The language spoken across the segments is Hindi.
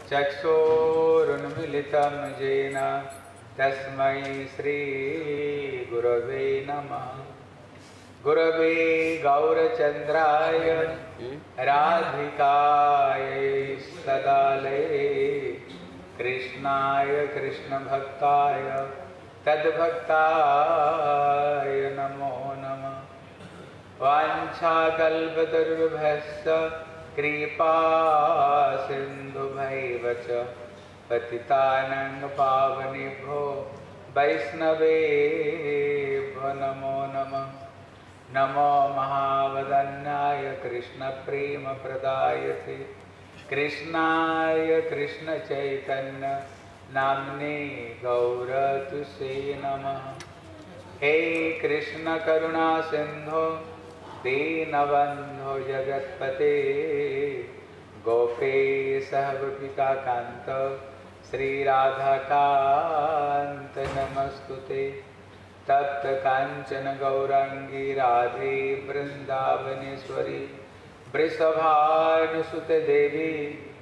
चक्षुरुन्मिलितं येन तस्मै श्रीगुरवे नमः। गुरवे गौरचन्द्राय राधिकायै सदालये कृष्णाय कृष्णभक्ताय तद्भक्ताय नमो नमः। वाञ्छाकल्पतरुभ्यश्च कृपा सिन्धुभैव च पतितानां पावनेभ्यो वैष्णवेभ्यो नमो नमः। नमो महावदन्याय कृष्णप्रेमप्रदायते कृष्णाय कृष्णचैतन्य नाम्ने गौरतुसे नमः। हे कृष्ण करुणा सिंधो दीनबन्धो जगत्पते गोपेश गोपिकान्त श्रीराधाकान्त नमस्तुते। तप्त कांचन गौरांगी राधे वृंदावनेश्वरी वृषभानुसुते देवी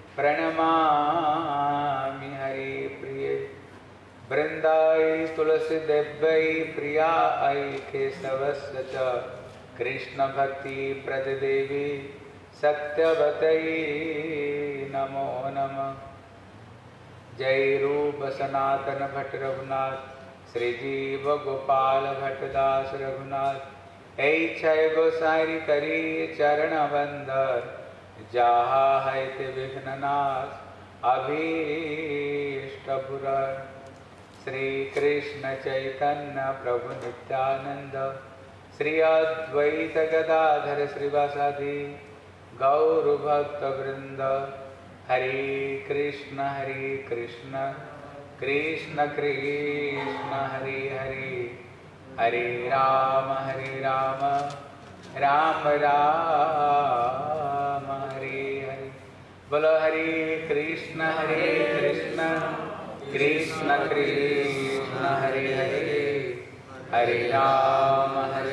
प्रणमामि हरि प्रिये। वृंदाई तुलसी देव्यै प्रिया ऐ केशवस्य च कृष्ण भक्ति प्रद देवी सत्यवतै नमो नमः। जय रूप सनातन भट्ट रघुनाथ श्री जीव गोपाल भट्टदास रघुनाथ। ऐ गोसाई करी चरण बंदर जहा है ते विघ्ननाश अभीष्ट पुराण। श्री कृष्ण चैतन्य प्रभु नित्यानंद श्री अद्वैत गदाधर श्रीवासादि गौर भक्त वृंद। हरे कृष्ण कृष्ण कृष्ण हरे हरे हरे राम राम राम हरे हरे। बोलो हरे कृष्ण कृष्ण कृष्ण हरे हरे हरे राम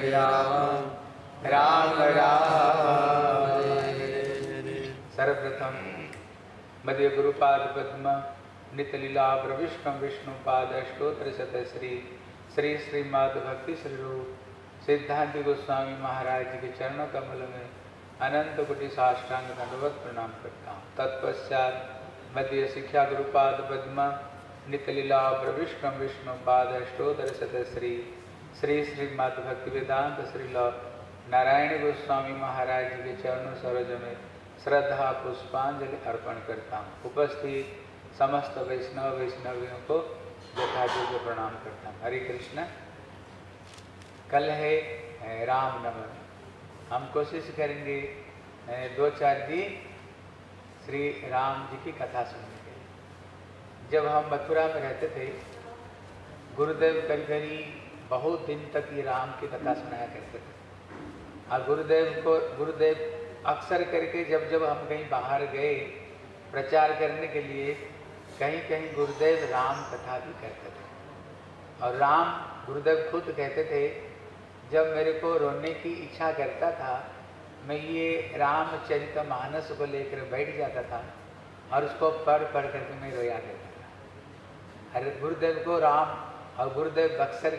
राम राम हरे। सर्वप्रथम मध्य गुरुपाद पद्म नितलीला प्रविष्णु विष्णुपाद अष्टोत्र शतश्री श्री श्रीमद् भक्ति श्री रूप सिद्धांत गोस्वामी महाराज जी के चरणों कमल में अनंत कोटि साष्टांग दंडवत प्रणाम करता हूँ। तत्पश्चात मध्य शिक्षा गुरुपाद पद्म नितलीला प्रविष्णु विष्णुपाद अष्टोत्र शतश्री श्री श्रीमद् भक्ति वेदांत श्रील नारायण गोस्वामी महाराज जी के चरणों सरोज में श्रद्धा पुष्पांजलि अर्पण करता हूँ। उपस्थित समस्त वैष्णवियों को यथायोग्य प्रणाम करता हूँ। हरे कृष्ण। कल है रामनवमी। हम कोशिश करेंगे 2-4 दिन श्री राम जी की कथा सुनने के लिए। जब हम मथुरा में रहते थे गुरुदेव कभी बहुत दिन तक ये राम की कथा सुनाया करते थे। और गुरुदेव अक्सर करके जब हम कहीं बाहर गए प्रचार करने के लिए कहीं गुरुदेव राम कथा भी कहते थे। और गुरुदेव खुद कहते थे जब मेरे को रोने की इच्छा करता था मैं ये रामचरितमानस को लेकर बैठ जाता था और उसको पढ़ करके मैं रोया करता था। अरे गुरुदेव को राम और गुरुदेव बक्सर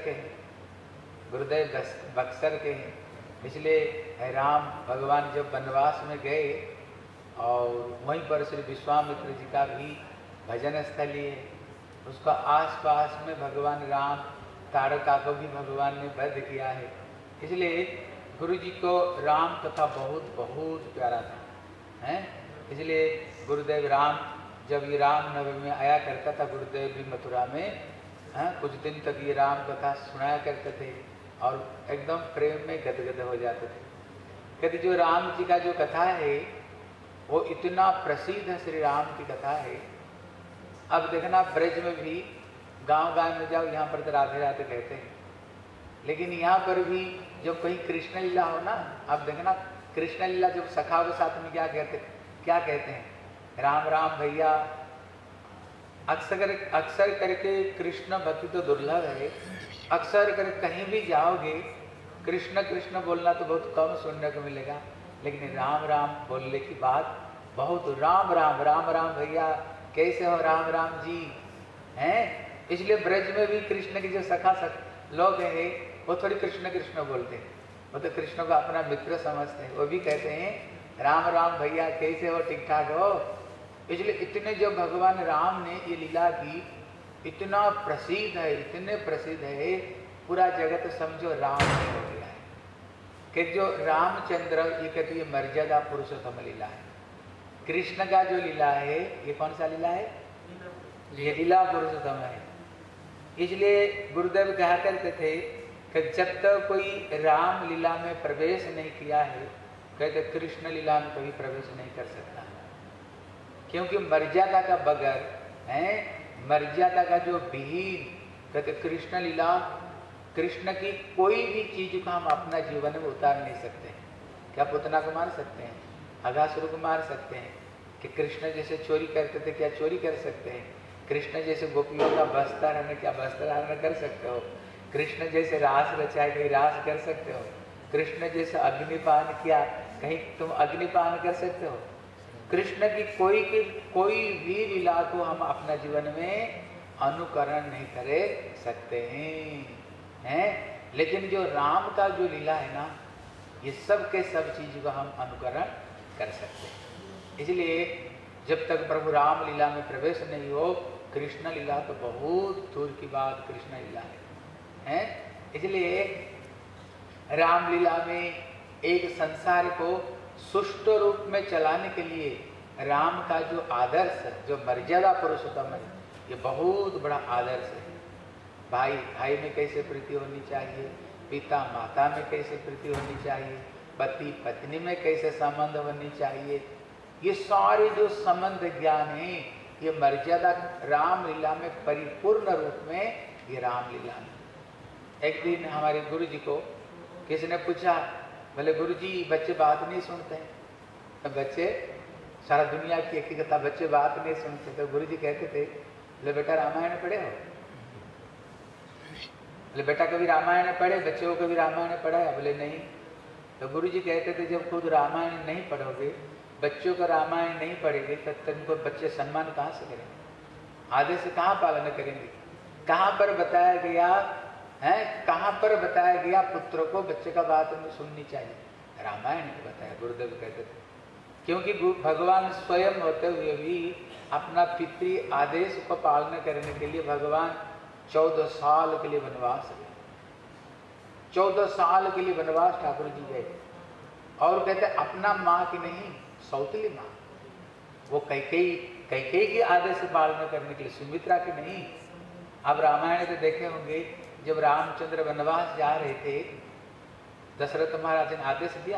के हैं इसलिए राम भगवान जब वनवास में गए और वहीं पर श्री विश्वामित्र जी का भी भजन स्थली है। उसका आसपास में भगवान राम ताड़का को भी भगवान ने वध किया है। इसलिए गुरु जी को राम कथा बहुत प्यारा था हैं। इसलिए गुरुदेव जब ये राम नवमी में आया करता था गुरुदेव भी मथुरा में कुछ दिन तक ये राम कथा सुनाया करते थे और एकदम प्रेम में गदगद हो जाते थे। कहते जो राम जी का जो कथा है वो इतना प्रसिद्ध है, श्री राम की कथा है। अब देखना ब्रज में भी गांव में जाओ यहाँ पर तो राधे राधे कहते हैं, लेकिन यहाँ पर भी जब कहीं कृष्ण लीला हो ना, अब देखना कृष्ण लीला जब सखा के साथ में क्या कहते हैं राम राम भैया। अक्सर करके कृष्ण भक्ति तो दुर्लभ है। अक्सर कर कहीं भी जाओगे कृष्ण कृष्ण बोलना तो बहुत कम सुनने को मिलेगा, लेकिन राम राम बोलने की बात बहुत। राम राम राम राम भैया कैसे हो राम राम जी हैं। इसलिए ब्रज में भी कृष्ण के जो सखा लोग हैं वो थोड़ी कृष्ण कृष्ण बोलते हैं, वो तो कृष्ण को अपना मित्र समझते हैं। वो भी कहते हैं राम राम भैया कैसे हो, ठीक ठाक हो। इसलिए इतने जो भगवान राम ने ये लीला की इतना प्रसिद्ध है, इतने प्रसिद्ध है, पूरा जगत समझो राम में हो गया है कि जो रामचंद्र ये कहते ये मर्यादा पुरुषोत्तम लीला है। कृष्ण का जो लीला है ये कौन सा लीला है, ये लीला पुरुषोत्तम है। इसलिए गुरुदेव कहा करते थे कि जब तक कोई राम लीला में प्रवेश नहीं किया है, कहते कृष्ण लीला में कभी प्रवेश नहीं कर सकता, क्योंकि मर्यादा का बगैर है, मर्यादा का जो विहीन, कहते कृष्ण लीला, कृष्ण की कोई भी चीज को हम अपना जीवन में उतार नहीं सकते। क्या पुतना को मार सकते हैं, अघासुर को मार सकते हैं, कि कृष्ण जैसे चोरी करते थे क्या चोरी कर सकते हैं, कृष्ण जैसे गोपियों का बस्तर हरण क्या बस्तर हरण कर सकते हो, कृष्ण जैसे रास रचाए कहीं रास कर सकते हो, कृष्ण जैसे अग्निपान किया कहीं तुम अग्निपान कर सकते हो। कृष्ण की कोई भी लीला को हम अपना जीवन में अनुकरण नहीं कर सकते हैं। लेकिन जो राम का जो लीला है ना, ये सब के सब चीज को हम अनुकरण कर सकते हैं। इसलिए जब तक प्रभु राम लीला में प्रवेश नहीं हो, कृष्ण लीला तो बहुत दूर की बात कृष्ण लीला है। इसलिए रामलीला में एक संसार को सुष्ट रूप में चलाने के लिए राम का जो आदर्श, जो मर्यादा पुरुषोत्तम है, ये बहुत बड़ा आदर्श है। भाई भाई में कैसे प्रीति होनी चाहिए, पिता माता में कैसे प्रीति होनी चाहिए, पति पत्नी में कैसे संबंध होनी चाहिए, ये सारे जो संबंध ज्ञान है ये मर्यादा रामलीला में परिपूर्ण रूप में ये रामलीला में। एक दिन हमारे गुरु जी को किसी ने पूछा, बोले गुरु जी बच्चे बात नहीं सुनते हैं। तो बच्चे सारा दुनिया की एक कथा, बच्चे बात नहीं सुनते। तो गुरु जी कहते थे, बोले बेटा रामायण पढ़े हो, बोले बेटा कभी रामायण पढ़े, बच्चे को कभी रामायण पढ़ा है, बोले नहीं। तो गुरु जी कहते थे जब खुद रामायण नहीं पढ़ोगे, बच्चों का रामायण नहीं पढ़ेंगे, तब तुमको बच्चे सम्मान कहाँ से करेंगे, आदेश से कहाँ पालन करेंगे। कहाँ पर बताया गया है, कहाँ पर बताया गया पुत्र को बच्चे का बात में सुननी चाहिए, रामायण में बताया। गुरुदेव कहते थे क्योंकि भगवान स्वयं होते हुए भी अपना पितृ आदेश को पालन करने के लिए भगवान 14 साल के लिए वनवास गए। 14 साल के लिए वनवास ठाकुर जी गए, और कहते अपना माँ की नहीं, सौतेली माँ, वो कैकेयी के आदेश से पालन करने के लिए, सुमित्रा की नहीं। अब रामायण तो देखे होंगे, जब रामचंद्र वनवास जा रहे थे, दशरथ महाराज ने आदेश दिया।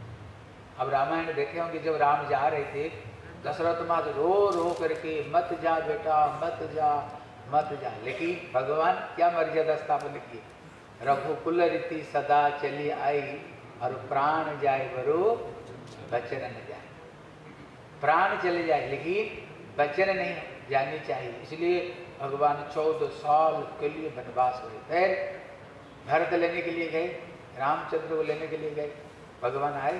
अब रामायण देखे होंगे, जब राम जा रहे थे, दशरथ महाराज रो रो करके मत जा बेटा मत जा मत जा, लेकिन भगवान क्या मर्यादा स्थापन की, रघुकुल रीति सदा चली आई, और प्राण जाए बरो बचन न जाए। प्राण चले जाए लेकिन बचन नहीं जानी चाहिए। इसलिए भगवान 14 साल के लिए वनवास हुए। फिर भरत लेने के लिए गए, रामचंद्र को लेने के लिए गए, भगवान आए,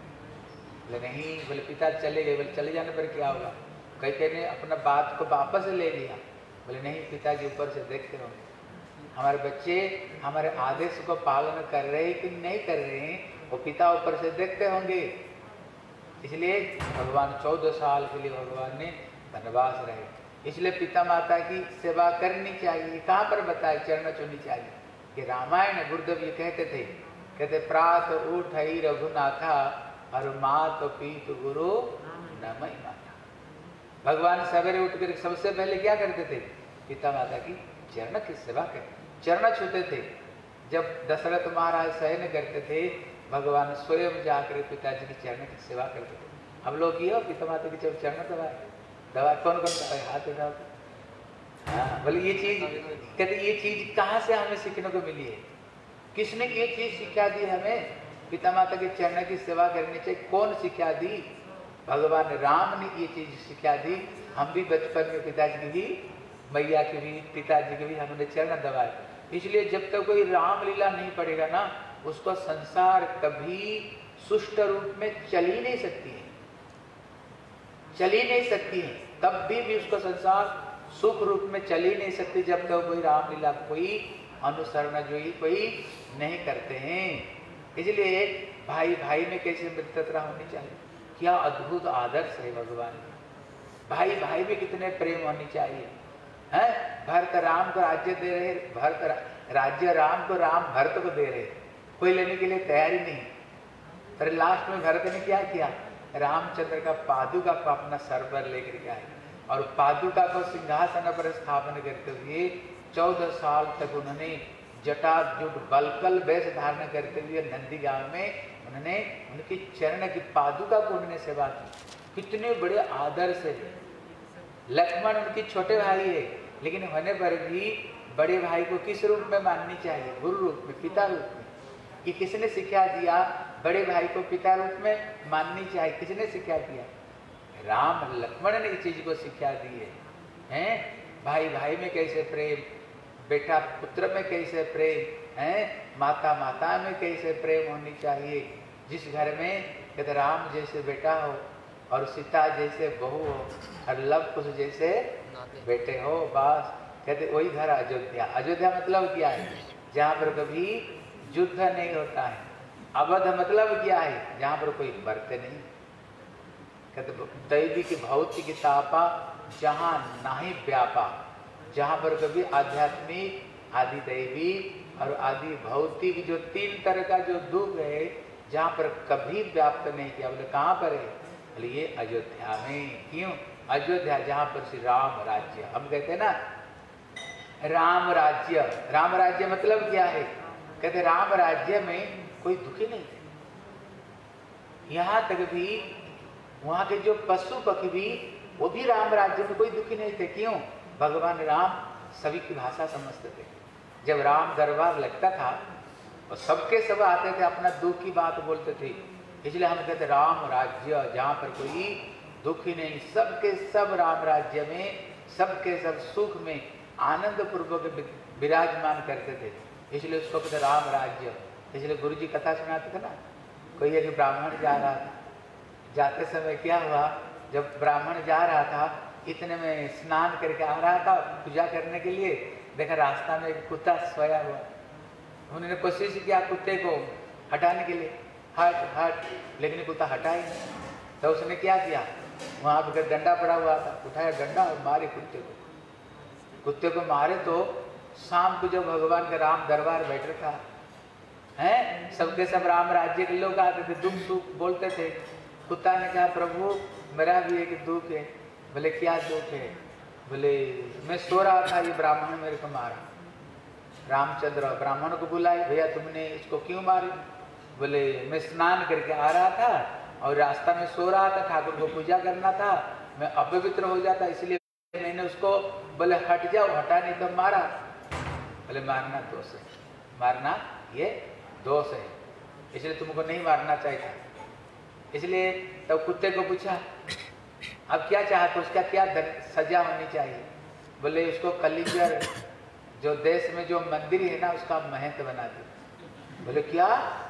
बोले नहीं, बोले पिता चले गए, बोले चले जाने पर क्या होगा, कैकेयी ने अपना बात को वापस ले लिया, बोले नहीं, पिताजी ऊपर से देखते होंगे हमारे बच्चे हमारे आदेश को पालन कर रहे हैं कि नहीं कर रहे हैं, वो पिता ऊपर से देखते होंगे। इसलिए भगवान 14 साल के लिए भगवान ने वनवास रहे। इसलिए पिता माता की सेवा करनी चाहिए। कहाँ पर बताए, चरण छूनी चाहिए। कि रामायण गुरुदेव ये कहते थे, कहते प्रात उठ ही रघुनाथा, और मात पीत गुरु नमय माता। भगवान सवेरे उठकर सबसे पहले क्या करते थे, पिता माता की चरण की सेवा करते, चरण छूते थे। जब दशरथ महाराज शयन करते थे, भगवान स्वयं जाकर पिताजी की चरण की सेवा करते थे। हम लोग ये पिता माता की जब चरण दवा कौन कौन दवाई, हाथ उठाओ। हाँ, बोले ये चीज, कहते ये चीज कहाँ से हमें सीखने को मिली है, किसने ये चीज सिखा दी हमें, पिता माता के चरण की सेवा करनी चाहिए। कौन सिखा दी, भगवान राम ने ये चीज सिखा दी। हम भी बचपन में पिताजी की भी, मैया की भी, पिताजी की भी हमने चरण दबाए। इसलिए जब तक कोई रामलीला नहीं पड़ेगा ना, उसको संसार कभी सुष्ट रूप में चल ही नहीं सकती है, चल ही नहीं सकती है। तब भी उसका संसार सुख रूप में चल ही नहीं सकती जब तक कोई रामलीला कोई अनुसरण जो ही कोई नहीं करते हैं। इसलिए भाई भाई में कैसे मित्रता होनी चाहिए, क्या अद्भुत आदर्श है भगवान का। भाई भाई में कितने प्रेम होनी चाहिए, है। भरत राम को राज्य दे रहे, भरत राज्य राम को, राम भरत को दे रहे, कोई लेने के लिए तैयार ही नहीं। पर लास्ट में भरत ने क्या किया, रामचंद्र का पादुका को अपना सर पर लेकर के आए और पादुका को सिंहासन पर स्थापन करते हुए 14 साल तक उन्होंने जटाजुट बलकल वेश धारण करते हुए नंदी गांव में उन्होंने उनकी चरण की पादुका को उन्होंने सेवा की। कितने बड़े आदर से। लक्ष्मण उनकी छोटे भाई है, लेकिन होने पर भी बड़े भाई को किस रूप में माननी चाहिए, गुरु रूप में, पिता रूप में। कि किसने शिक्षा दिया बड़े भाई को पिता रूप में माननी चाहिए, किसने शिक्षा दिया, राम लक्ष्मण ने इस चीज को शिक्षा दी है, हैं? भाई भाई में कैसे प्रेम, बेटा पुत्र में कैसे प्रेम है, माता माता में कैसे प्रेम होनी चाहिए। जिस घर में कहते राम जैसे बेटा हो और सीता जैसे बहू हो और लव कुश जैसे बेटे हो, बस कहते वही घर अयोध्या। अयोध्या मतलब क्या है, जहाँ पर कभी युद्ध नहीं होता है। अवध मतलब क्या है, जहाँ पर कोई मरते नहीं। कहते दैवी की भौतिक की तापा जहाँ नहीं व्यापा, जहाँ पर कभी आध्यात्मिक आदि दैवी और आदि भौतिक जो तीन तरह का जो दुख है, जहाँ पर कभी व्याप्त नहीं किया। बोले कहाँ पर है, बोले ये अयोध्या में। क्यों अयोध्या, जहाँ पर श्री राम राज्य, हम कहते हैं ना राम राज्य। राम राज्य मतलब क्या है, कहते राम राज्य में कोई दुखी नहीं थे। यहाँ तक भी वहाँ के जो पशु पक्षी भी, वो भी राम राज्य में कोई दुखी नहीं थे। क्यों, भगवान राम सभी की भाषा समझते थे। जब राम दरबार लगता था और सबके सब आते थे, अपना दुख की बात बोलते थे। इसलिए हम कहते राम राज्य, जहाँ पर कोई दुख ही नहीं, सबके सब राम राज्य में सबके सब सुख में आनंद पूर्वक विराजमान करते थे। इसलिए उसको कहते राम राज्य। इसलिए गुरु जी कथा सुनाते थे ना, कोई एक ब्राह्मण जा रहा था, जाते समय क्या हुआ, जब ब्राह्मण जा रहा था इतने में स्नान करके आ रहा था पूजा करने के लिए, देखा रास्ता में एक कुत्ता सोया हुआ। उन्होंने कोशिश किया कुत्ते को हटाने के लिए, हट हट, लेकिन कुत्ता हटा ही नहीं। तो उसने क्या किया, वहाँ पर डंडा पड़ा हुआ था, उठाया डंडा और मारे कुत्ते को। कुत्ते को मारे तो शाम को जब भगवान का राम दरबार बैठा था, हैं, सबके सब राम राज्य के लोग आते थे, दुख सुख बोलते थे। कुत्ता ने कहा प्रभु मेरा भी एक दुख है। बोले क्या दुख है, बोले मैं सो रहा था, ये ब्राह्मण मेरे को मारा। रामचंद्र ब्राह्मण को बुलाए, भैया तुमने इसको क्यों मारे। बोले मैं स्नान करके आ रहा था और रास्ता में सो रहा था, ठाकुर को पूजा करना था, मैं अपवित्र हो जाता, इसलिए मैंने उसको बोले हट जाओ, हटा नहीं तो मारा। बोले मारना दोष है, मारना ये दोष है, इसलिए तुमको नहीं मारना चाहिए। इसलिए तब कुत्ते को पूछा अब क्या चाहते, उसका क्या सजा होनी चाहिए। बोले उसको कलिंगर, जो देश में जो मंदिर है ना, उसका महंत बना दे। बोले क्या,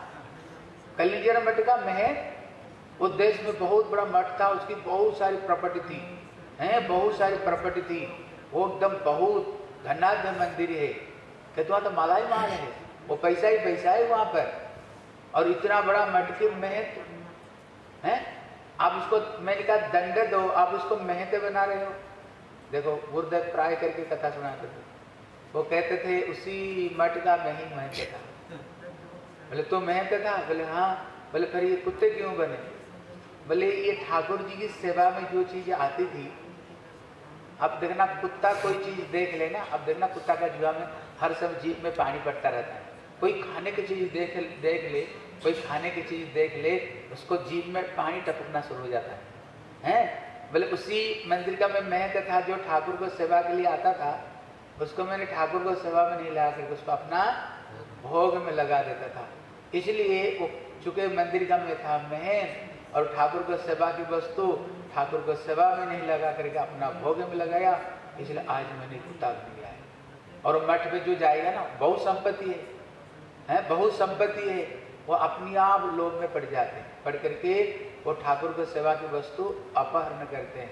कलिंगर मठ का महंत? वो देश में बहुत बड़ा मठ था, उसकी बहुत सारी प्रॉपर्टी थी, हैं, बहुत सारी प्रॉपर्टी थी, वो एकदम बहुत धनाढ्य मंदिर है। कहते वहाँ तो माला ही माल है, वो पैसा ही पैसा है वहाँ पर, और इतना बड़ा मठ के महंत हैं, आप उसको, मैंने कहा दंड दो, आप उसको महंत बना रहे हो। देखो गुरुदेव प्राय करके कथा सुनाते थे, वो कहते थे उसी मठ का मैं ही महंत था। बोले तो महंत था? बोले हाँ। बोले फिर ये कुत्ते क्यों बने? बोले ये ठाकुर जी की सेवा में जो चीजें आती थी, अब देखना कुत्ता कोई चीज देख ले ना, अब देखना कुत्ता का जुआ में हर सब जीभ में पानी पड़ता रहता है। कोई खाने की चीज देख ले, कोई खाने की चीज देख ले, उसको जीभ में पानी टपकना शुरू हो जाता है, हैं? बोले उसी मंदिर का मैं महंत था, जो ठाकुर को सेवा के लिए आता था, उसको मैंने ठाकुर को सेवा में नहीं लगा करके उसको अपना भोग में लगा देता था। इसलिए वो चूंकि मंदिर का मैं था महंत, और ठाकुर को सेवा की वस्तु ठाकुर को सेवा में नहीं लगा करके अपना भोग में लगाया, इसलिए आज मैंने कुत्ता दिया है। और मठ में जो जाएगा ना, बहुत संपत्ति है, बहुत संपत्ति है, वो अपने आप लोभ में पड़ जाते हैं, पढ़ करके वो ठाकुर को सेवा की वस्तु अपहरण करते हैं।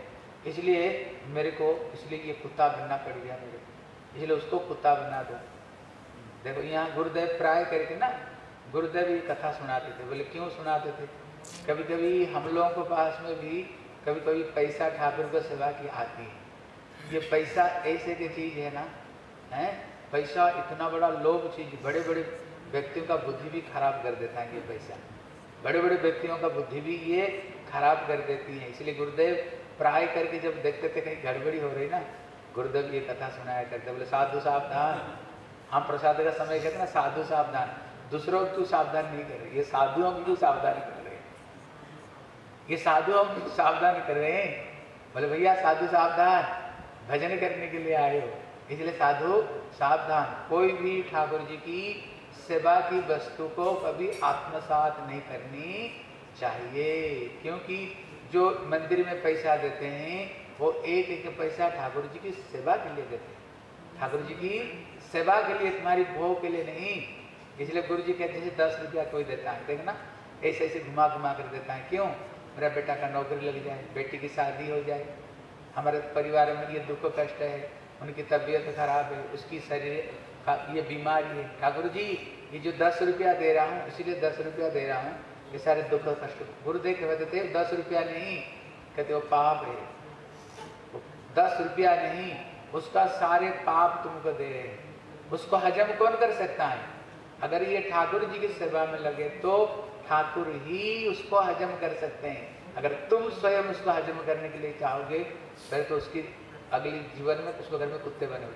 इसलिए मेरे को इसलिए ये कुत्ता बनना पड़ गया मेरे को, इसलिए उसको कुत्ता बना दो। देखो यहाँ गुरुदेव प्राय करके ना, गुरुदेव ये कथा सुनाते थे। बोले क्यों सुनाते थे? कभी कभी हम लोगों के पास में भी कभी कभी पैसा ठाकुर को सेवा की आती है। ये पैसा ऐसे की चीज़ है ना, है पैसा इतना बड़ा लोभ चीज, बड़े बड़े व्यक्तियों का बुद्धि भी खराब कर देता है ये पैसा, बड़े बड़े व्यक्तियों का बुद्धि भी ये खराब कर देती है। इसलिए गुरुदेव प्राय करके जब देखते थे कहीं गड़बड़ी हो रही ना, गुरुदेव ये कथा सुनाया करते। बोले साधु सावधान, हम प्रसाद का समय कहते ना, साधु सावधान, दूसरों को सावधान नहीं कर रहे, ये साधुओं की सावधानी कर रहे हैं, ये साधुओं की सावधानी कर रहे हैं। बोले भैया साधु सावधान, भजन करने के लिए आए हो, इसलिए साधु सावधान। कोई भी ठाकुर जी की सेवा की वस्तु को कभी आत्मसात नहीं करनी चाहिए, क्योंकि जो मंदिर में पैसा देते हैं वो एक एक पैसा ठाकुर जी की सेवा के लिए देते हैं, ठाकुर जी की सेवा के लिए, तुम्हारी भोग के लिए नहीं। इसलिए गुरु जी कहते हैं 10 रुपया कोई देता है, देखना ऐसे ऐसे घुमा घुमा कर देता है। क्यों? मेरा बेटा का नौकरी लग जाए, बेटी की शादी हो जाए, हमारे परिवार में ये दुख कष्ट है, उनकी तबीयत खराब है, उसकी शरीर का ये बीमारी है, ठाकुर जी ये जो 10 रुपया दे रहा हूँ, इसीलिए 10 रुपया दे रहा हूँ, ये सारे दुख कष्ट। गुरुदेव कहते थे 10 रुपया नहीं, कहते वो पाप है, 10 रुपया नहीं, उसका सारे पाप तुमको दे रहे हैं, उसको हजम कौन कर सकता है? अगर ये ठाकुर जी की सेवा में लगे तो ठाकुर ही उसको हजम कर सकते हैं। अगर तुम स्वयं उसको हजम करने के लिए चाहोगे फिर तो उसकी अगली जीवन में उसको घर में कुत्ते बने,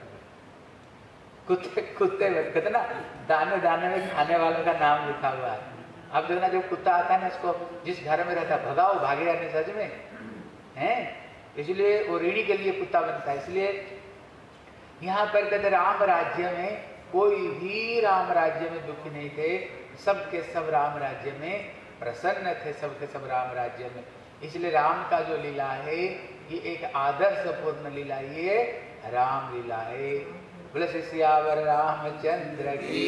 कुत्ते कहते ना, दाने दाने में खाने वालों का नाम लिखा हुआ है। अब देखना जब कुत्ता आता है ना, इसको जिस घर में रहता है भगाओ, भागेगा नहीं सच में है, इसलिए वो ऋणी के लिए कुत्ता बनता है। इसलिए यहाँ पर कहते राम राज्य में कोई भी राम राज्य में दुखी नहीं थे, सबके सब राम राज्य में प्रसन्न थे, सबके सब राम राज्य में। इसलिए राम का जो लीला है ये एक आदर्श पूर्ण लीला, ये राम लीला है। बोले सियावर रामचंद्र की।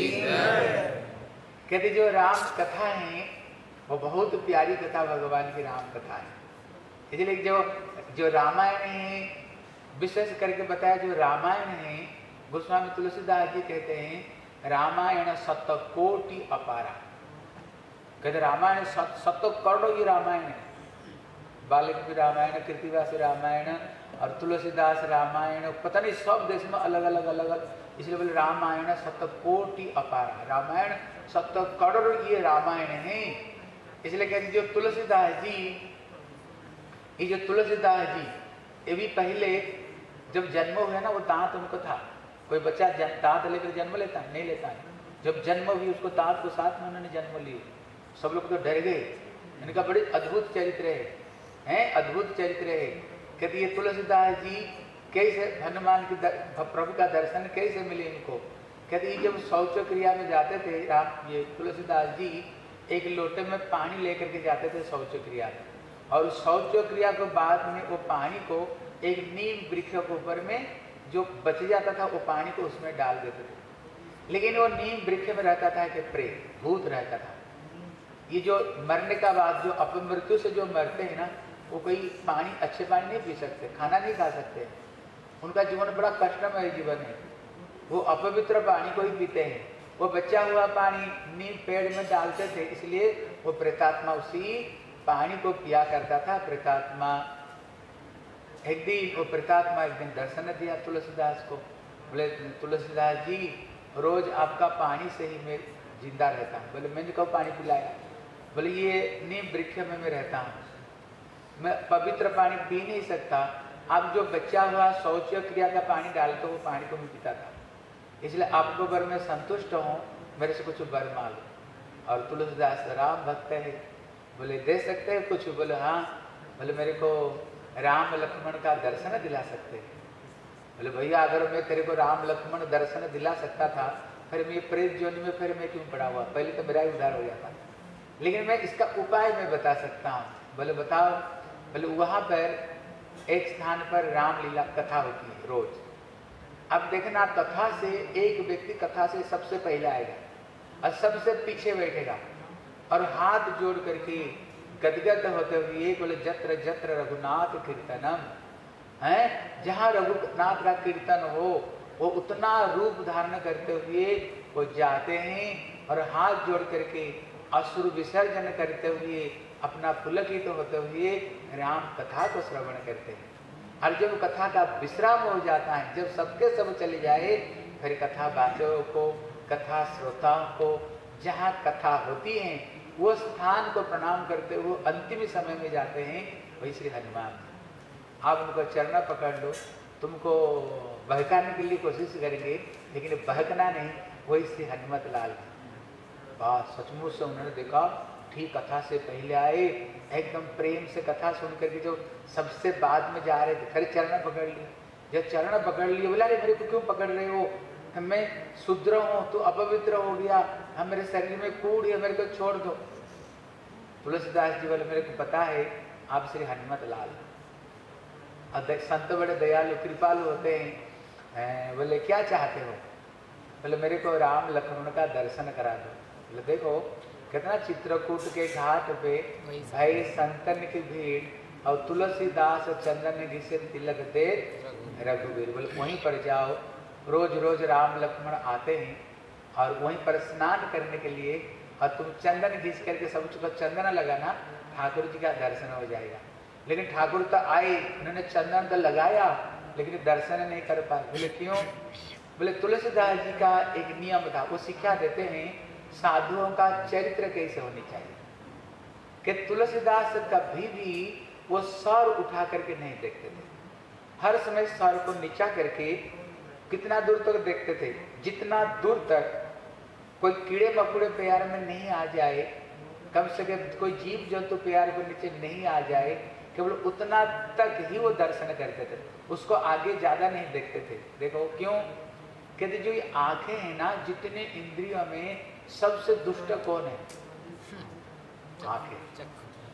कहते जो राम कथा है वो बहुत प्यारी कथा भगवान की राम कथा है। इसलिए जो रामायण है विशेष करके बताया, जो रामायण है गोस्वामी तुलसीदास जी कहते हैं रामायण 7 कोटि अपारा। कहते रामायण 7 करोड़ ये रामायण है, वाल्मीकि रामायण, कृतिवासी रामायण और तुलसीदास रामायण, पता नहीं सब देश में अलग अलग अलग अलग, इसलिए बोले रामायण 7 कोटि अपारा, रामायण 7 करोड़ ये रामायण है। इसलिए कहते जो तुलसीदास जी, ये जो तुलसीदास जी ये भी पहले जब जन्म हुआ ना, वो दांत उनको था, कोई बच्चा दांत लेकर जन्म लेता है? नहीं लेता है। जब जन्म हुई उसको दांत को साथ में उन्होंने जन्म लिए, सब लोग तो डर गए, इनका बड़ी अद्भुत चरित्र है, अद्भुत चरित्र है। कहते ये तुलसीदास जी कैसे हनुमान की प्रभु का दर्शन कैसे मिले इनको? कहते ये जब शौच क्रिया में जाते थे राम, ये तुलसीदास जी एक लोटे में पानी लेकर के जाते थे शौच क्रिया में, और शौच क्रिया के बाद में वो पानी को एक नीम वृक्ष के ऊपर में जो बच जाता था वो पानी को उसमें डाल देते थे। लेकिन वो नीम वृक्ष में रहता था कि प्रेत भूत रहता था। ये जो मरने का बाद जो अपमृत्यु से जो मरते हैं ना, वो कोई पानी, अच्छे पानी नहीं पी सकते, खाना नहीं खा सकते, उनका जीवन बड़ा कष्टमय जीवन है, वो अपवित्र पानी को ही पीते हैं। वो बचा हुआ पानी नीम पेड़ में डालते थे, इसलिए वो प्रेतात्मा उसी पानी को पिया करता था। प्रेतात्मा एक दिन, वो प्रेतात्मा एक दिन दर्शन दिया तुलसीदास को, बोले तुलसीदास जी रोज आपका पानी से ही मैं जिंदा रहता हूँ। बोले मैंने कब पानी पिलाया? बोले ये नीम वृक्ष में मैं रहता हूँ, मैं पवित्र पानी पी नहीं सकता, आप जो बचा हुआ शौच क्रिया का पानी डालते वो पानी को मैं पीता था, इसलिए आपको वर मैं संतुष्ट हूँ, मेरे से कुछ वर मांगो। और तुलसीदास राम भक्त है, बोले दे सकते हैं कुछ? बोले हाँ। बोले मेरे को राम लक्ष्मण का दर्शन दिला सकते हैं? बोले भैया अगर मैं तेरे को राम लक्ष्मण दर्शन दिला सकता था फिर मैं प्रेत जोनि में फिर मैं क्यों पड़ा हुआ, पहले तो मेरा ही उद्धार हो जाता, लेकिन मैं इसका उपाय मैं बता सकता हूँ। बोले बताओ। बोले वहाँ पर एक स्थान पर रामलीला कथा होती है रोज। अब देखना कथा से एक व्यक्ति कथा से सबसे पहले आएगा और सबसे पीछे बैठेगा और हाथ जोड़ करके गदगद होते हुए बोले जत्र जत्र रघुनाथ कीर्तनम, हैं, जहाँ रघुनाथ का कीर्तन हो वो उतना रूप धारण करते हुए वो जाते हैं और हाथ जोड़ करके अश्रु विसर्जन करते हुए अपना पुलकित होते हुए राम कथा को श्रवण करते हैं। और जब कथा का विश्राम हो जाता है, जब सबके सब चले जाए, फिर कथा वाचकों को, कथा श्रोताओं को, जहाँ कथा होती है वो स्थान को प्रणाम करते हुए अंतिम समय में जाते हैं। वही श्री हनुमान, आप उनको चरण पकड़ लो, तुमको बहकाने के लिए कोशिश करेंगे लेकिन बहकना नहीं। वही श्री हनुमत लाल बात सचमुच से उन्होंने देखा, ठीक कथा से पहले आए, एकदम प्रेम से कथा सुन करके जो सबसे बाद में जा रहे थे, फिर चरण पकड़ लिए। जब चरण पकड़ लिए, बोला अरे मेरे को क्यों पकड़ रहे हो, मैं शूद्र हूँ तो अपवित्र हो गया, हम मेरे शरीर में कूड़ है, मेरे को छोड़ दो। तुलसीदास जी बोले मेरे को पता है आप श्री हनुमत लाल, संत बड़े दयालु कृपालु होते हैं। बोले क्या चाहते हो, बोले मेरे को राम लक्ष्मण का दर्शन करा दो। बोले देखो कितना चित्रकूट के घाट पे भाई संतन की भीड़ और तुलसीदास चंदन घिसे तिलक दे रघुवीर, बोले वहीं पर जाओ। रोज रोज राम लक्ष्मण आते हैं और वहीं पर स्नान करने के लिए, और तुम चंदन घिस करके सब को चंदन लगाना, ठाकुर जी का दर्शन हो जाएगा। लेकिन ठाकुर तो आए, उन्होंने चंदन तो लगाया लेकिन दर्शन नहीं कर पाए। बोले क्यों, बोले तुलसीदास जी का एक नियम था, वो शिक्षा देते हैं साधुओं का चरित्र कैसे होनी चाहिए, कि तुलसीदास कभी भी वो सर उठा करके नहीं देखते थे, हर समय सर को नीचा करके कितना दूर तक देखते थे, जितना दूर तक कोई कीड़े मकोड़े प्यार में नहीं आ जाए, कम से कम कोई जीव जंतु प्यार को नीचे नहीं आ जाए, केवल उतना तक ही वो दर्शन करते थे, उसको आगे ज्यादा नहीं देखते थे। देखो क्यों, कहते जो ये आंखें हैं ना, जितने इंद्रियों में सबसे दुष्ट कौन है, आंखें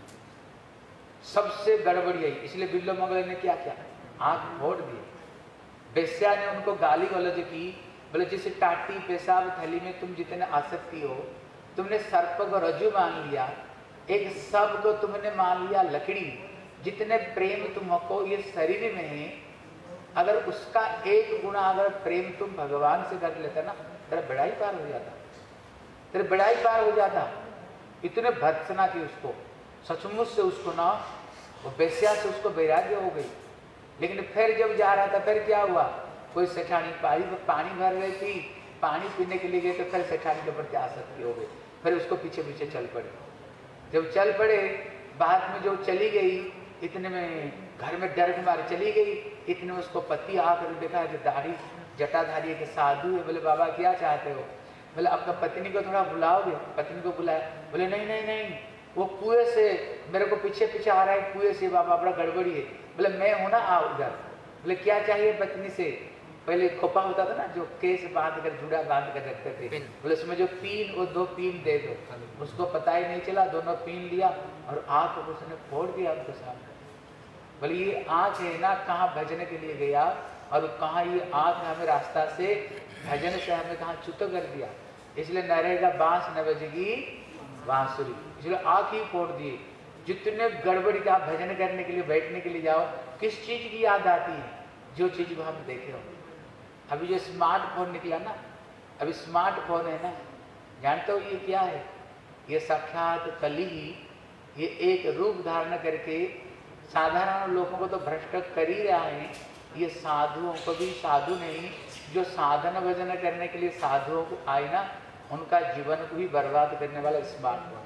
सबसे गड़बड़ी है। इसलिए बिल्लो मंगल ने क्या किया, आंख फोड़ दी। बेस्या ने उनको गाली गलौज की, बोले जिसे टाटी पेशाब थैली में तुम जितने आसक्ति हो, तुमने सर्प को रज्जु मान लिया, एक सब को तुमने मान लिया लकड़ी, जितने प्रेम तुमको ये शरीर में है, अगर उसका एक गुना अगर प्रेम तुम भगवान से कर लेता ना, तेरा बड़ाई पार हो जाता, तेरे बड़ाई पार हो जाता। इतने भर्त्सना की उसको, सचमुच से उसको ना, वो बेस्या से उसको वैराग्य हो गई। लेकिन फिर जब जा रहा था, फिर क्या हुआ, कोई सेठानी पानी भर रही थी, पानी पीने के लिए गए तो फिर सेठानी के प्रति आसक्ति हो गई, फिर उसको पीछे पीछे चल पड़े। जब चल पड़े, बाद में जो चली गई, इतने में घर में डर के मारे चली गई, इतने में उसको पति आकर देखा जो दाढ़ी जटाधारी के साधु है। बोले बाबा क्या चाहते हो, बोले आपका पत्नी को थोड़ा बुलाओगे, पत्नी को बुलाया। बोले नहीं नहीं नहीं, वो कुएं से मेरे को पीछे पीछे आ रहा है, कुएं से बाबा बड़ा गड़बड़ी है। बोले मैं हूं ना, आओ उधर। बोले क्या चाहिए पत्नी से, पहले खोपा होता था ना जो केस बांध कर जुड़ा बांध कर रखते थे, बोले उसमें जो पीन, वो 2 पीन दे दो। उसको पता ही नहीं चला, दोनों पीन लिया और आंख को उसने फोड़ दिया उनके सामने। बोले ये आंख है ना, कहाँ भजन के लिए गया और कहाँ ये आंख हमें रास्ता से भजन से हमें कहाँ च्युत कर दिया, इसलिए न रहेगा बांस न बजेगी बांसुरी, इसलिए आंख ही फोड़ दिए। जितने गड़बड़ी का भजन करने के लिए बैठने के लिए जाओ, किस चीज की याद आती है, जो चीज को हम देखे हो। अभी जो स्मार्टफोन निकला ना, अभी स्मार्टफोन है ना, जानते हो ये क्या है, ये साक्षात कली ही ये एक रूप धारण करके साधारण लोगों को तो भ्रष्ट कर ही रहा है, ये साधुओं को भी, साधु नहीं जो साधन भजन करने के लिए साधुओं को आए ना, उनका जीवन को भी बर्बाद करने वाला स्मार्टफोन।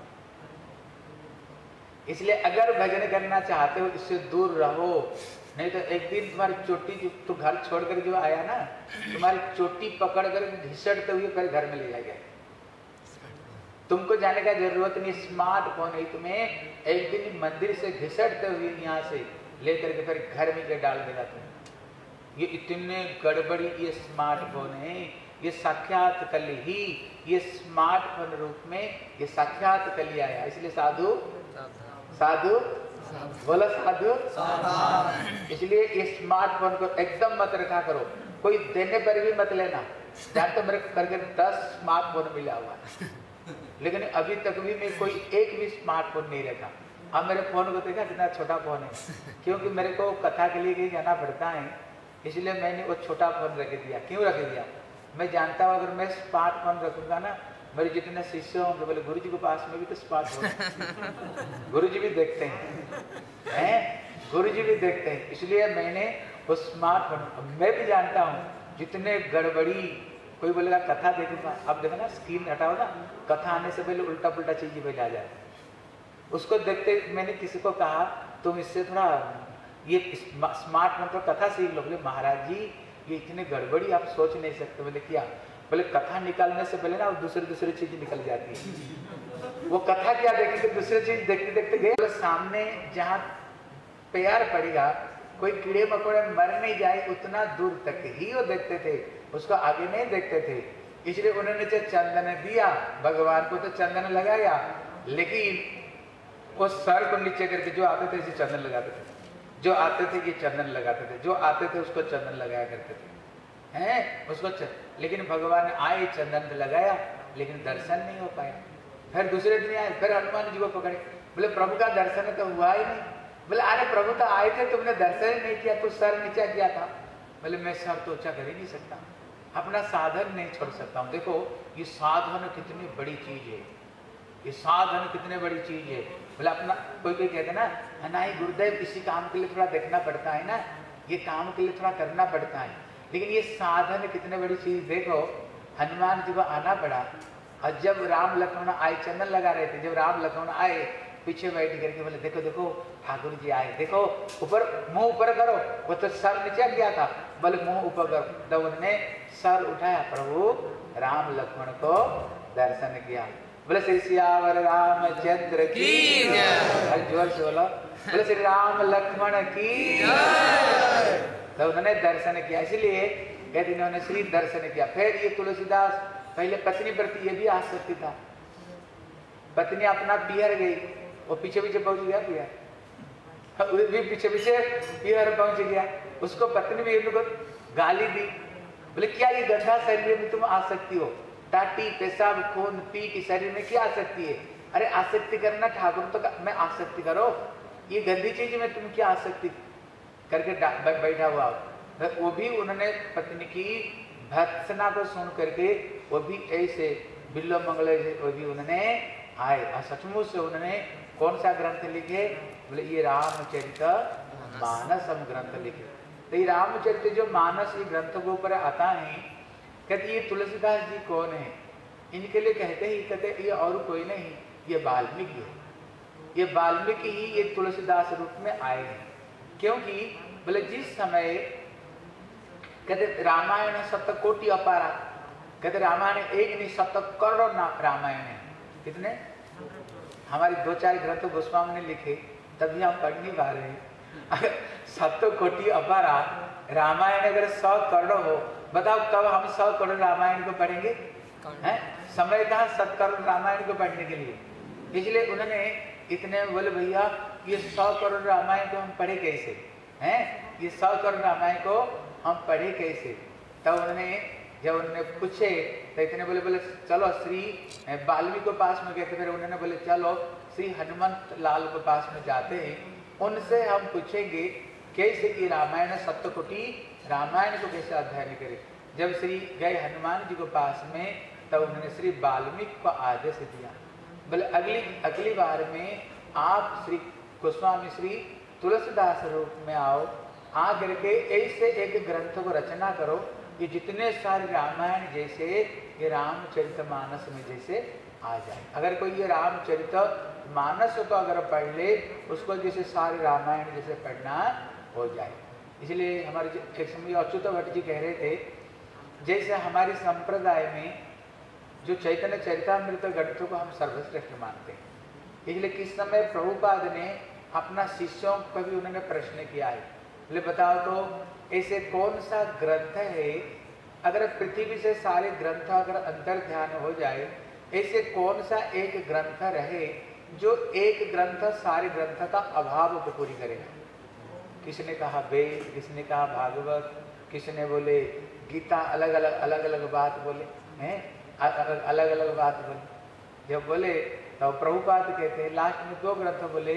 इसलिए अगर भजन करना चाहते हो इससे दूर रहो, नहीं तो एक दिन तुम्हारी चोटी तो घर छोड़कर जो आया ना, तुम्हारी चोटी पकड़ कर घिसटते हुए फिर घर में ले जाएगा। तुमको जाने का जरूरत नहीं, स्मार्टफोन है, तुम्हें एक दिन मंदिर से घिसटते हुए यहाँ से लेकर के फिर घर में डाल देगा तुम्हें। ये इतने गड़बड़ी ये स्मार्टफोन है, ये साक्षात कली ही, ये स्मार्टफोन रूप में ये साक्षात कली आया। इसलिए साधु साधु बोला, साधु। इसलिए ये स्मार्टफोन को एकदम मत रखा करो, कोई देने पर भी मत लेना। जानते मेरे करके 10 स्मार्टफोन मिला हुआ है, लेकिन अभी तक भी मैं कोई एक भी स्मार्टफोन नहीं रखा। अब मेरे फ़ोन को देखा कितना छोटा फ़ोन है, क्योंकि मेरे को कथा के लिए कहीं जाना पड़ता है, इसलिए मैंने वो छोटा फ़ोन रख दिया। क्यों रख दिया? मैं जानता हूँ अगर मैं स्मार्टफोन रखूँगा ना, मेरे जितने शिष्य होंगे बोले गुरु जी के पास में भी तो स्मार्टफोन गुरु जी भी देखते हैं, गुरु जी भी देखते हैं, इसलिए मैंने वो स्मार्टफोन। मैं भी जानता हूँ जितने गड़बड़ी, कोई बोलेगा कथा देखूंगा, अब देखो ना स्क्रीन हटाओ ना, कथा आने से पहले उल्टा पुल्टा चीज़ पहले आ जाए। उसको देखते मैंने किसी को कहा तुम इससे थोड़ा ये स्मार्टफोन तो कथा सीख लो। बोले महाराज जी ये इतनी गड़बड़ी आप सोच नहीं सकते। बोले क्या? बोले कथा निकालने से पहले ना दूसरी चीज निकल जाती है। वो कथा क्या देखेंगे, दूसरी चीज देखते देखते गए। बोले सामने जहाँ प्यार पड़ेगा, कोई कीड़े मकोड़े मर नहीं जाए उतना दूर तक ही वो देखते थे, उसको आगे नहीं देखते थे। इसलिए उन्होंने जो चंदन दिया, भगवान को तो चंदन लगाया, लेकिन वो सर को नीचे करके जो आते थे इसे चंदन लगाते थे, जो आते थे ये चंदन लगाते थे, जो आते थे उसको चंदन लगाया करते थे, हैं उसको लेकिन भगवान आए चंदन तो लगाया, लेकिन दर्शन नहीं हो पाया। फिर दूसरे दिन आए, फिर हनुमान जी को पकड़े, बोले प्रभु का दर्शन तो हुआ ही नहीं। बोले अरे प्रभु तो आए थे, तुमने दर्शन ही नहीं किया, तू सर नीचा किया था। बोले मैं सर तो ऊंचा कर ही नहीं सकता, अपना साधन नहीं छोड़ सकता हूँ। देखो ये साधन कितनी बड़ी चीज है, ये साधन कितनी बड़ी चीज है। बोले अपना कोई कहते ना, नहीं गुरुदेव इसी काम के लिए थोड़ा देखना पड़ता है ना, ये काम के लिए थोड़ा करना पड़ता है, लेकिन ये साधन कितने बड़ी चीज। देखो हनुमान जी को आना पड़ा, और जब राम लक्ष्मण आए चंदन लगा रहे थे, जब राम लक्ष्मण आए पीछे बैठ करके बोले देखो देखो ठाकुर जी आए, देखो ऊपर मुंह ऊपर करो। वो तो सर नीचे गया था, बोले मुंह ऊपर करो, तो उन्होंने सर उठाया, प्रभु राम लक्ष्मण को दर्शन किया। बोले श्री सियावर रामचंद्र की जय, जोर से बोलो, बोले श्री राम लक्ष्मण की जय। तो उन्होंने दर्शन किया, इसलिए कहते इन्होंने श्री दर्शन किया। फिर ये तुलसीदास पहले पत्नी प्रति ये भी आसक्ति था, पत्नी अपना पियर गई, वो पीछे पीछे पहुंच गया, पियर भी पीछे पीछे पियर पहुंच गया, उसको पत्नी भी इनको गाली दी। बोले क्या ये गंदा शरीर में तुम आसक्ति हो, टाटी पेशाब खून पीठ शरीर में क्या आसक्ति है? अरे आसक्ति करना ठाकुर तो मैं आसक्ति करो, ये गंदी चीज में तुम क्या आसक्ति करके बैठा हुआ। वो भी उन्होंने पत्नी की भर्त्सना को सुन करके वो भी ऐसे बिल्लो मंगले वो भी उन्होंने आए, और सचमुच से उन्होंने कौन सा ग्रंथ लिखे? बोले ये रामचरित मानस हम ग्रंथ लिखे। तो ये रामचरित जो मानस ये ग्रंथ के ऊपर आता है, कहते ये तुलसीदास जी कौन है? इनके लिए कहते ही कहते ये और कोई नहीं, ये वाल्मीकि है, ये वाल्मीकि ही ये तुलसीदास रूप में आए हैं। क्योंकि बोले जिस समय कहते रामायण 7 कोटि अपारा, कहते रामायण एक नहीं 7 करोड़ रामायण है। कितने? हमारी 2-4 ग्रंथ गोस्वामी ने लिखे, तभी हम पढ़ नहीं पा रहे हैं। 7 कोटि अपारा रामायण अगर 100 करोड़ हो, बताओ कब हम 100 करोड़ रामायण को पढ़ेंगे? हैं? समय कहाँ 7 करोड़ रामायण को पढ़ने के लिए। इसलिए उन्होंने इतने बोले भैया ये 100 करोड़ रामायण को हम पढ़े कैसे हैं? ये 100 करोड़ रामायण को हम पढ़े कैसे? तब उन्होंने जब उन्होंने पूछे तो इतने बोले चलो श्री वाल्मीकि के पास में गए थे। फिर उन्होंने बोले चलो श्री हनुमंत लाल के पास में जाते हैं, उनसे हम पूछेंगे कैसे ये रामायण 7 कोटि रामायण को कैसे अध्ययन करें। जब श्री गए हनुमान जी के पास में, तब उन्होंने श्री वाल्मीकि को आदेश दिया, बोले अगली बार में आप श्री गोस्वामी श्री तुलसीदास रूप में आओ, आ करके ऐसे एक ग्रंथ को रचना करो कि जितने सारे रामायण जैसे ये रामचरितमानस में जैसे आ जाए। अगर कोई ये रामचरितमानस को अगर पढ़ ले, उसको जैसे सारे रामायण जैसे पढ़ना हो जाए। इसलिए हमारे एक समय अच्युत भट्ट जी कह रहे थे, जैसे हमारी संप्रदाय में जो चैतन्य चरितामृत ग्रंथों को हम सर्वश्रेष्ठ मानते हैं, इसलिए किस समय प्रभुपाद ने अपना शिष्यों को भी उन्होंने प्रश्न किया है, बोले बताओ तो ऐसे कौन सा ग्रंथ है, अगर पृथ्वी से सारे ग्रंथ अगर अंतर ध्यान हो जाए, ऐसे कौन सा एक ग्रंथ रहे जो एक ग्रंथ सारे ग्रंथ का अभाव को पूरी करेगा। किसने कहा वेद, किसने कहा भागवत, किसने बोले गीता, अलग अलग बात बोले हैं, अलग अलग बात बोले। जब बोले तो प्रभुपाद कहते हैं लास्ट में 2 ग्रंथ बोले,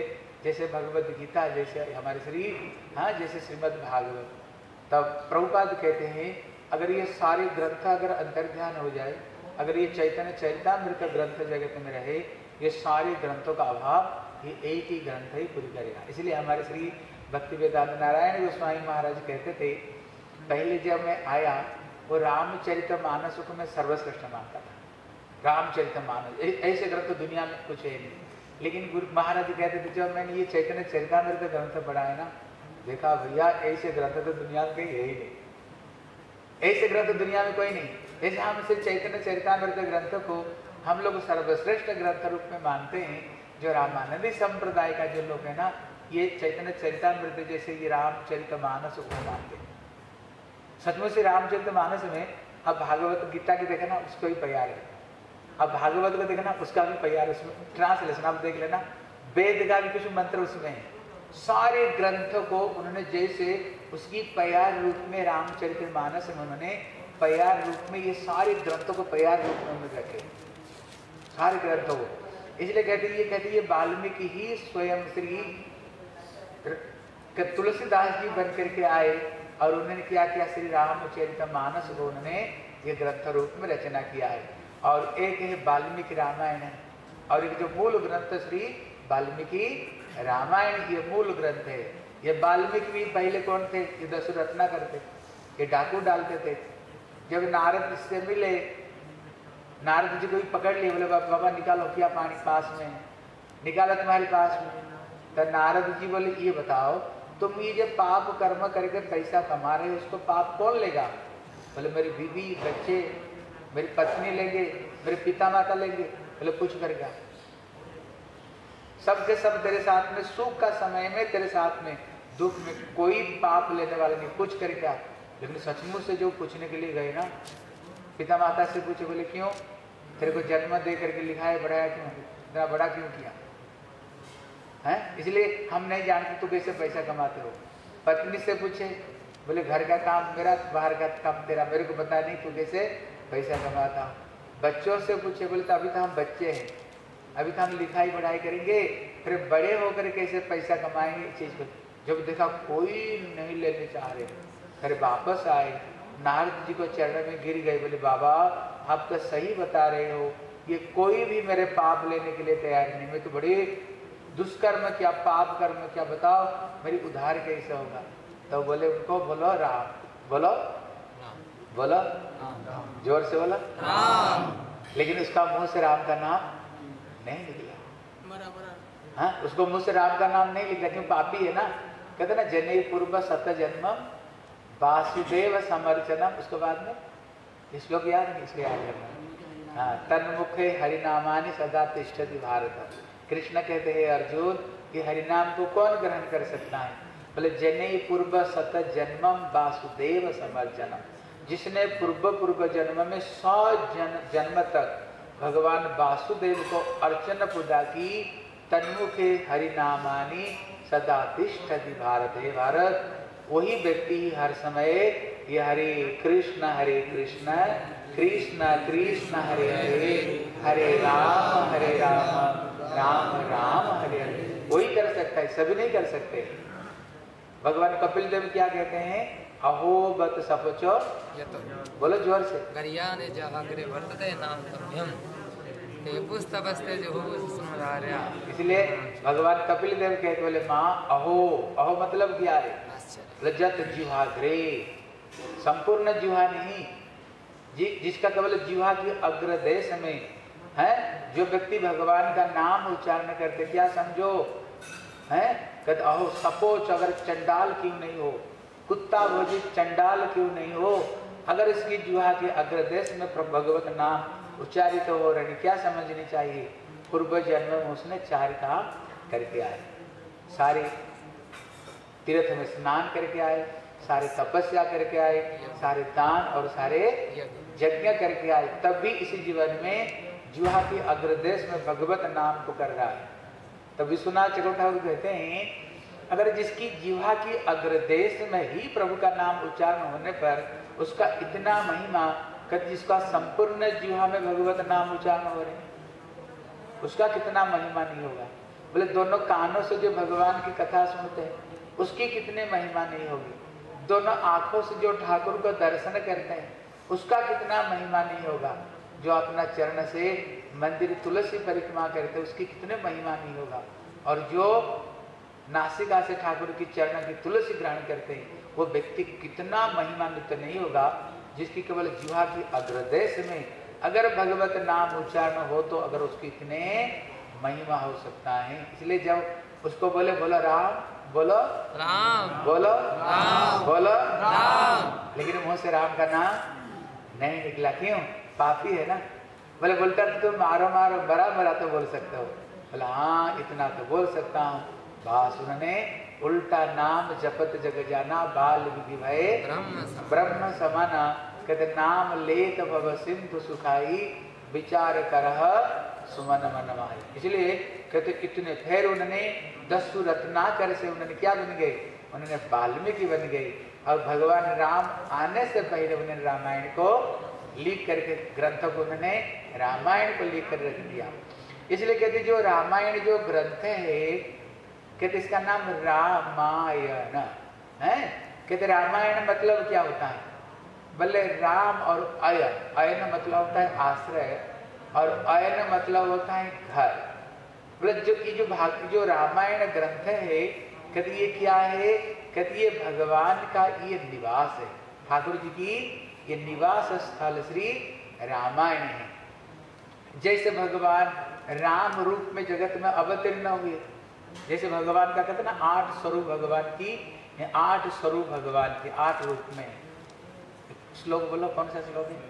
जैसे भगवद गीता, जैसे हमारे श्री, हाँ, जैसे श्रीमद् भागवत। तब प्रभुपाद कहते हैं अगर ये सारे ग्रंथ अगर अंतर्ध्यान हो जाए, अगर ये चैतन्य चरितामृत ग्रंथ जगत में रहे, ये सारे ग्रंथों का अभाव ये एक ही ग्रंथ ही पूरी करेगा। इसलिए हमारे श्री भक्ति वेदांत नारायण गोस्वामी महाराज कहते थे, पहले जब मैं आया वो रामचरितमानस को मैं सर्वश्रेष्ठ मानता था। रामचरितमानस ऐसे ग्रंथ तो दुनिया में कुछ है नहीं, लेकिन गुरु महाराज कहते थे जब मैंने ये चैतन्य चरितामृत ग्रंथ पढ़ा है ना, देखा भैया ऐसे ग्रंथ तो दुनिया में कहीं है ही नहीं, ऐसे ग्रंथ दुनिया में कोई नहीं। जैसे हम इसे चैतन्य चरितामृत ग्रंथ को हम लोग सर्वश्रेष्ठ ग्रंथ रूप में मानते हैं, जो रामानंदी संप्रदाय का जो लोग है ना, ये चैतन्य चरितामृत जैसे ये रामचरितमानस को मानते हैं। सचमुच से रामचरितमानस में अब भागवत गीता की देखे ना, उसको ही प्यार है। अब भागवत को देखना, उसका भी प्यार, उसमें ट्रांसलेशन आप देख लेना, वेद का भी कुछ मंत्र उसमें है। सारे ग्रंथों को उन्होंने जैसे उसकी प्यार रूप में रामचरितमानस में उन्होंने प्यार रूप में ये सारे ग्रंथों को प्यार रूप में उन्होंने रखे, सारे ग्रंथों को। इसलिए कहते ये वाल्मीकि ही स्वयं श्री तुलसीदास जी बन करके आए और उन्होंने क्या किया, श्री रामचरितमानस को उन्होंने ये ग्रंथ रूप में रचना किया है। और एक है वाल्मीकि रामायण है, और एक जो मूल ग्रंथ श्री वाल्मीकि रामायण, ये मूल ग्रंथ है। ये वाल्मीकि भी पहले कौन थे, ये दशरत्ना करते, ये डाकू डालते थे। जब नारद से मिले, नारद जी को भी पकड़ लिए, बोले बाबा निकालो क्या पानी पास में, निकाला तुम्हारे पास में। तो नारद जी बोले ये बताओ, तुम ये जब पाप कर्म करके पैसा कमा रहे हो, उसको पाप कौन लेगा? बोले मेरी बीवी बच्चे, मेरी पत्नी लेंगे, मेरे पिता माता लेंगे। बोले कुछ करेगा, सब के सब तेरे साथ में, सुख का समय में तेरे साथ में, दुख में कोई पाप लेने वाला नहीं, कुछ करेगा। लेकिन सचमुच से जो पूछने के लिए गए ना, पिता माता से पूछे, बोले क्यों, तेरे को जन्म दे करके लिखाया बढ़ाया क्यों, इतना बड़ा क्यों किया है? इसलिए हम नहीं जानते तू कैसे पैसा कमाते हो। पत्नी से पूछे, बोले घर का काम मेरा, बाहर का काम तेरा, मेरे को बता नहीं तू कैसे पैसा कमाता। बच्चों से पूछे, बोले तो अभी तो हम बच्चे हैं, अभी तो हम लिखाई पढ़ाई करेंगे, फिर बड़े होकर कैसे पैसा कमाएंगे चीज को। जब देखा कोई नहीं लेने चाह रहे, फिर वापस आए, नारद जी को चरण में गिर गए, बोले बाबा आप तो सही बता रहे हो, ये कोई भी मेरे पाप लेने के लिए तैयार नहीं, मैं तो बड़े दुष्कर्म क्या, पाप कर्म क्या, बताओ मेरी उद्धार कैसे होगा। तो बोले उनको, बोलो राम, बोलो बोलो जोर से बोलो राम। लेकिन उसका मुंह से राम का नाम नहीं निकला। हाँ, उसको मुंह से राम का नाम नहीं निकला, क्यों पापी है ना। कहते ना जने पूर्व सत जन्म वासुदेव समर्चनम, उसके बाद में श्लोक याद नहीं, इसको याद करना। हाँ, तन्मुखे हरिनामानि सदा तिष्ठति भारत। कृष्ण कहते हैं अर्जुन कि हरिनाम को कौन ग्रहण कर सकता है? बोले जने पूर्व सत जन्मम वासुदेव समर्चनम, जिसने पूर्व जन्म में 100 जन्म तक भगवान वासुदेव को अर्चन पूजा की, तन्मुखे हरिनामानि सदा तिष्ठति भारत। हे भारत, वही व्यक्ति हर समय ये हरे कृष्ण कृष्ण कृष्ण हरे हरे, हरे राम राम राम हरे हरे, वही कर सकता है, सभी नहीं कर सकते। भगवान कपिल देव क्या कहते हैं, अहो बत सपचो, बोलो जोर से, गरियाने जागरे वर्तते नाम तम्यम ते पुस्तकस्ते जो सुमरार्या। इसलिए भगवान कपिल देव कहते, बोले माँ अहो, अहो मतलब क्या है, लज्जत जिह्वाग्रे, संपूर्ण जिह्वा नहीं, जिसका केवल जिह्वा की अग्रदेश में है, जो व्यक्ति भगवान का नाम उच्चारण करते, क्या समझो है, कहते अहो सपोच, अगर चंडाल क्यों नहीं हो, कुत्ता भोजी चंडाल क्यों नहीं हो, अगर इसकी जिह्वा के अग्रदेश में भगवत नाम उच्चारित हो रही, क्या समझनी चाहिए, पूर्व जन्म में उसने 4 काम करके आए, सारे तीर्थ में स्नान करके आए, सारे तपस्या करके आए, सारे दान और सारे यज्ञ करके आए, तब भी इसी जीवन में जिह्वा के अग्रदेश में भगवत नाम को कर रहा है। तब विश्वनाथ चक्रवर्ती ठाकुर कहते हैं, अगर जिसकी जिह्वा की अग्रदेश में ही प्रभु का नाम उच्चारण होने पर उसका इतना महिमा, कि जिसका संपूर्ण जिह्वा में भगवत नाम उच्चारण हो रहे, उसका कितना महिमा नहीं होगा। बोले दोनों कानों से जो भगवान की कथा सुनते हैं उसकी कितने महिमा नहीं होगी, दोनों आंखों से जो ठाकुर को दर्शन करते हैं उसका कितना महिमा नहीं होगा, जो अपना चरण से मंदिर तुलसी परिक्रमा करते हैं उसकी कितने महिमा नहीं होगा, और जो नासिका से ठाकुर की चरण की तुलसी ग्रहण करते हैं वो व्यक्ति कितना महिमान्वित नहीं होगा, जिसकी केवल जीवा की अग्रदेश में अगर भगवत नाम उच्चारण हो तो अगर उसकी इतने महिमा हो सकता है। इसलिए जब उसको बोले बोलो राम, बोलो राम, बोलो राम, बोलो राम, लेकिन मुंह से राम का नाम नहीं निकला, क्यों? पापी है ना। बोले बोलता तो मारो मारो बरा बरा तो बोल सकते हो, बोला हाँ इतना तो बोल सकता हूँ। बस उन्होंने उल्टा नाम जपत जग जाना बाल विधि भये ब्रह्म समाना, कहते नाम लेत भव सिंधु सुखाई विचार करह सुमन मन माई। इसलिए कहते कितने फिर उन्होंने 10 रत्नाकर से उन्होंने क्या बन गए, उन्होंने वाल्मीकि बन गए, और भगवान राम आने से पहले उन्होंने रामायण को लिख करके ग्रंथ को उन्होंने रामायण को लिख कर रख दिया। इसलिए कहते जो रामायण जो ग्रंथ है कहते इसका नाम रामायण है। कहते रामायण मतलब क्या होता है, बोले राम और अयन, अयन मतलब होता है आश्रय और अयन मतलब होता है घर। बोले जो रामायण ग्रंथ है कहते ये क्या है, कहते ये भगवान का ये निवास है, ठाकुर जी की ये निवास स्थल श्री रामायण है। जैसे भगवान राम रूप में जगत में अवतीर्ण हुए, जैसे भगवान का कहते ना 8 स्वरूप भगवान की, 8 स्वरूप भगवान के 8 रूप में। श्लोक बोलो, कौन सा श्लोक है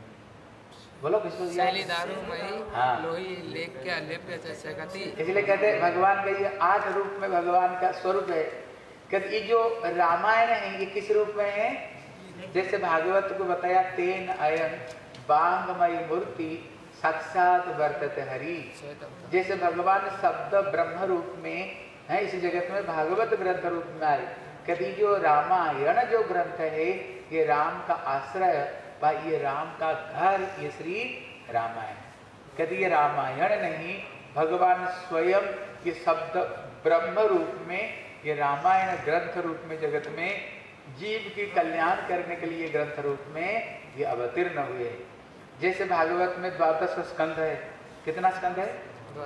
बोलो, किसको दिया? हाँ। लोही लेख के लेप्य चकती। इसलिए कहते हैं भगवान का ये 8 रूप में भगवान का स्वरूप है। कहते ये जो रामायण है ये किस रूप में है, जैसे भागवत को बताया तेन अयन बांगमयी मूर्ति साक्षात वर्तते हरि। जैसे भगवान शब्द ब्रह्म रूप में है इस जगत में भागवत ग्रंथ रूप में आए। कहते जो रामायण जो ग्रंथ है ये राम का आश्रय व ये राम का घर, ये श्री रामायण। कहते ये रामायण नहीं, भगवान स्वयं ये शब्द ब्रह्म रूप में ये रामायण ग्रंथ रूप में जगत में जीव की कल्याण करने के लिए ग्रंथ रूप में ये अवतीर्ण हुए। जैसे भागवत में 12 स्कंध है, कितना स्कंध है?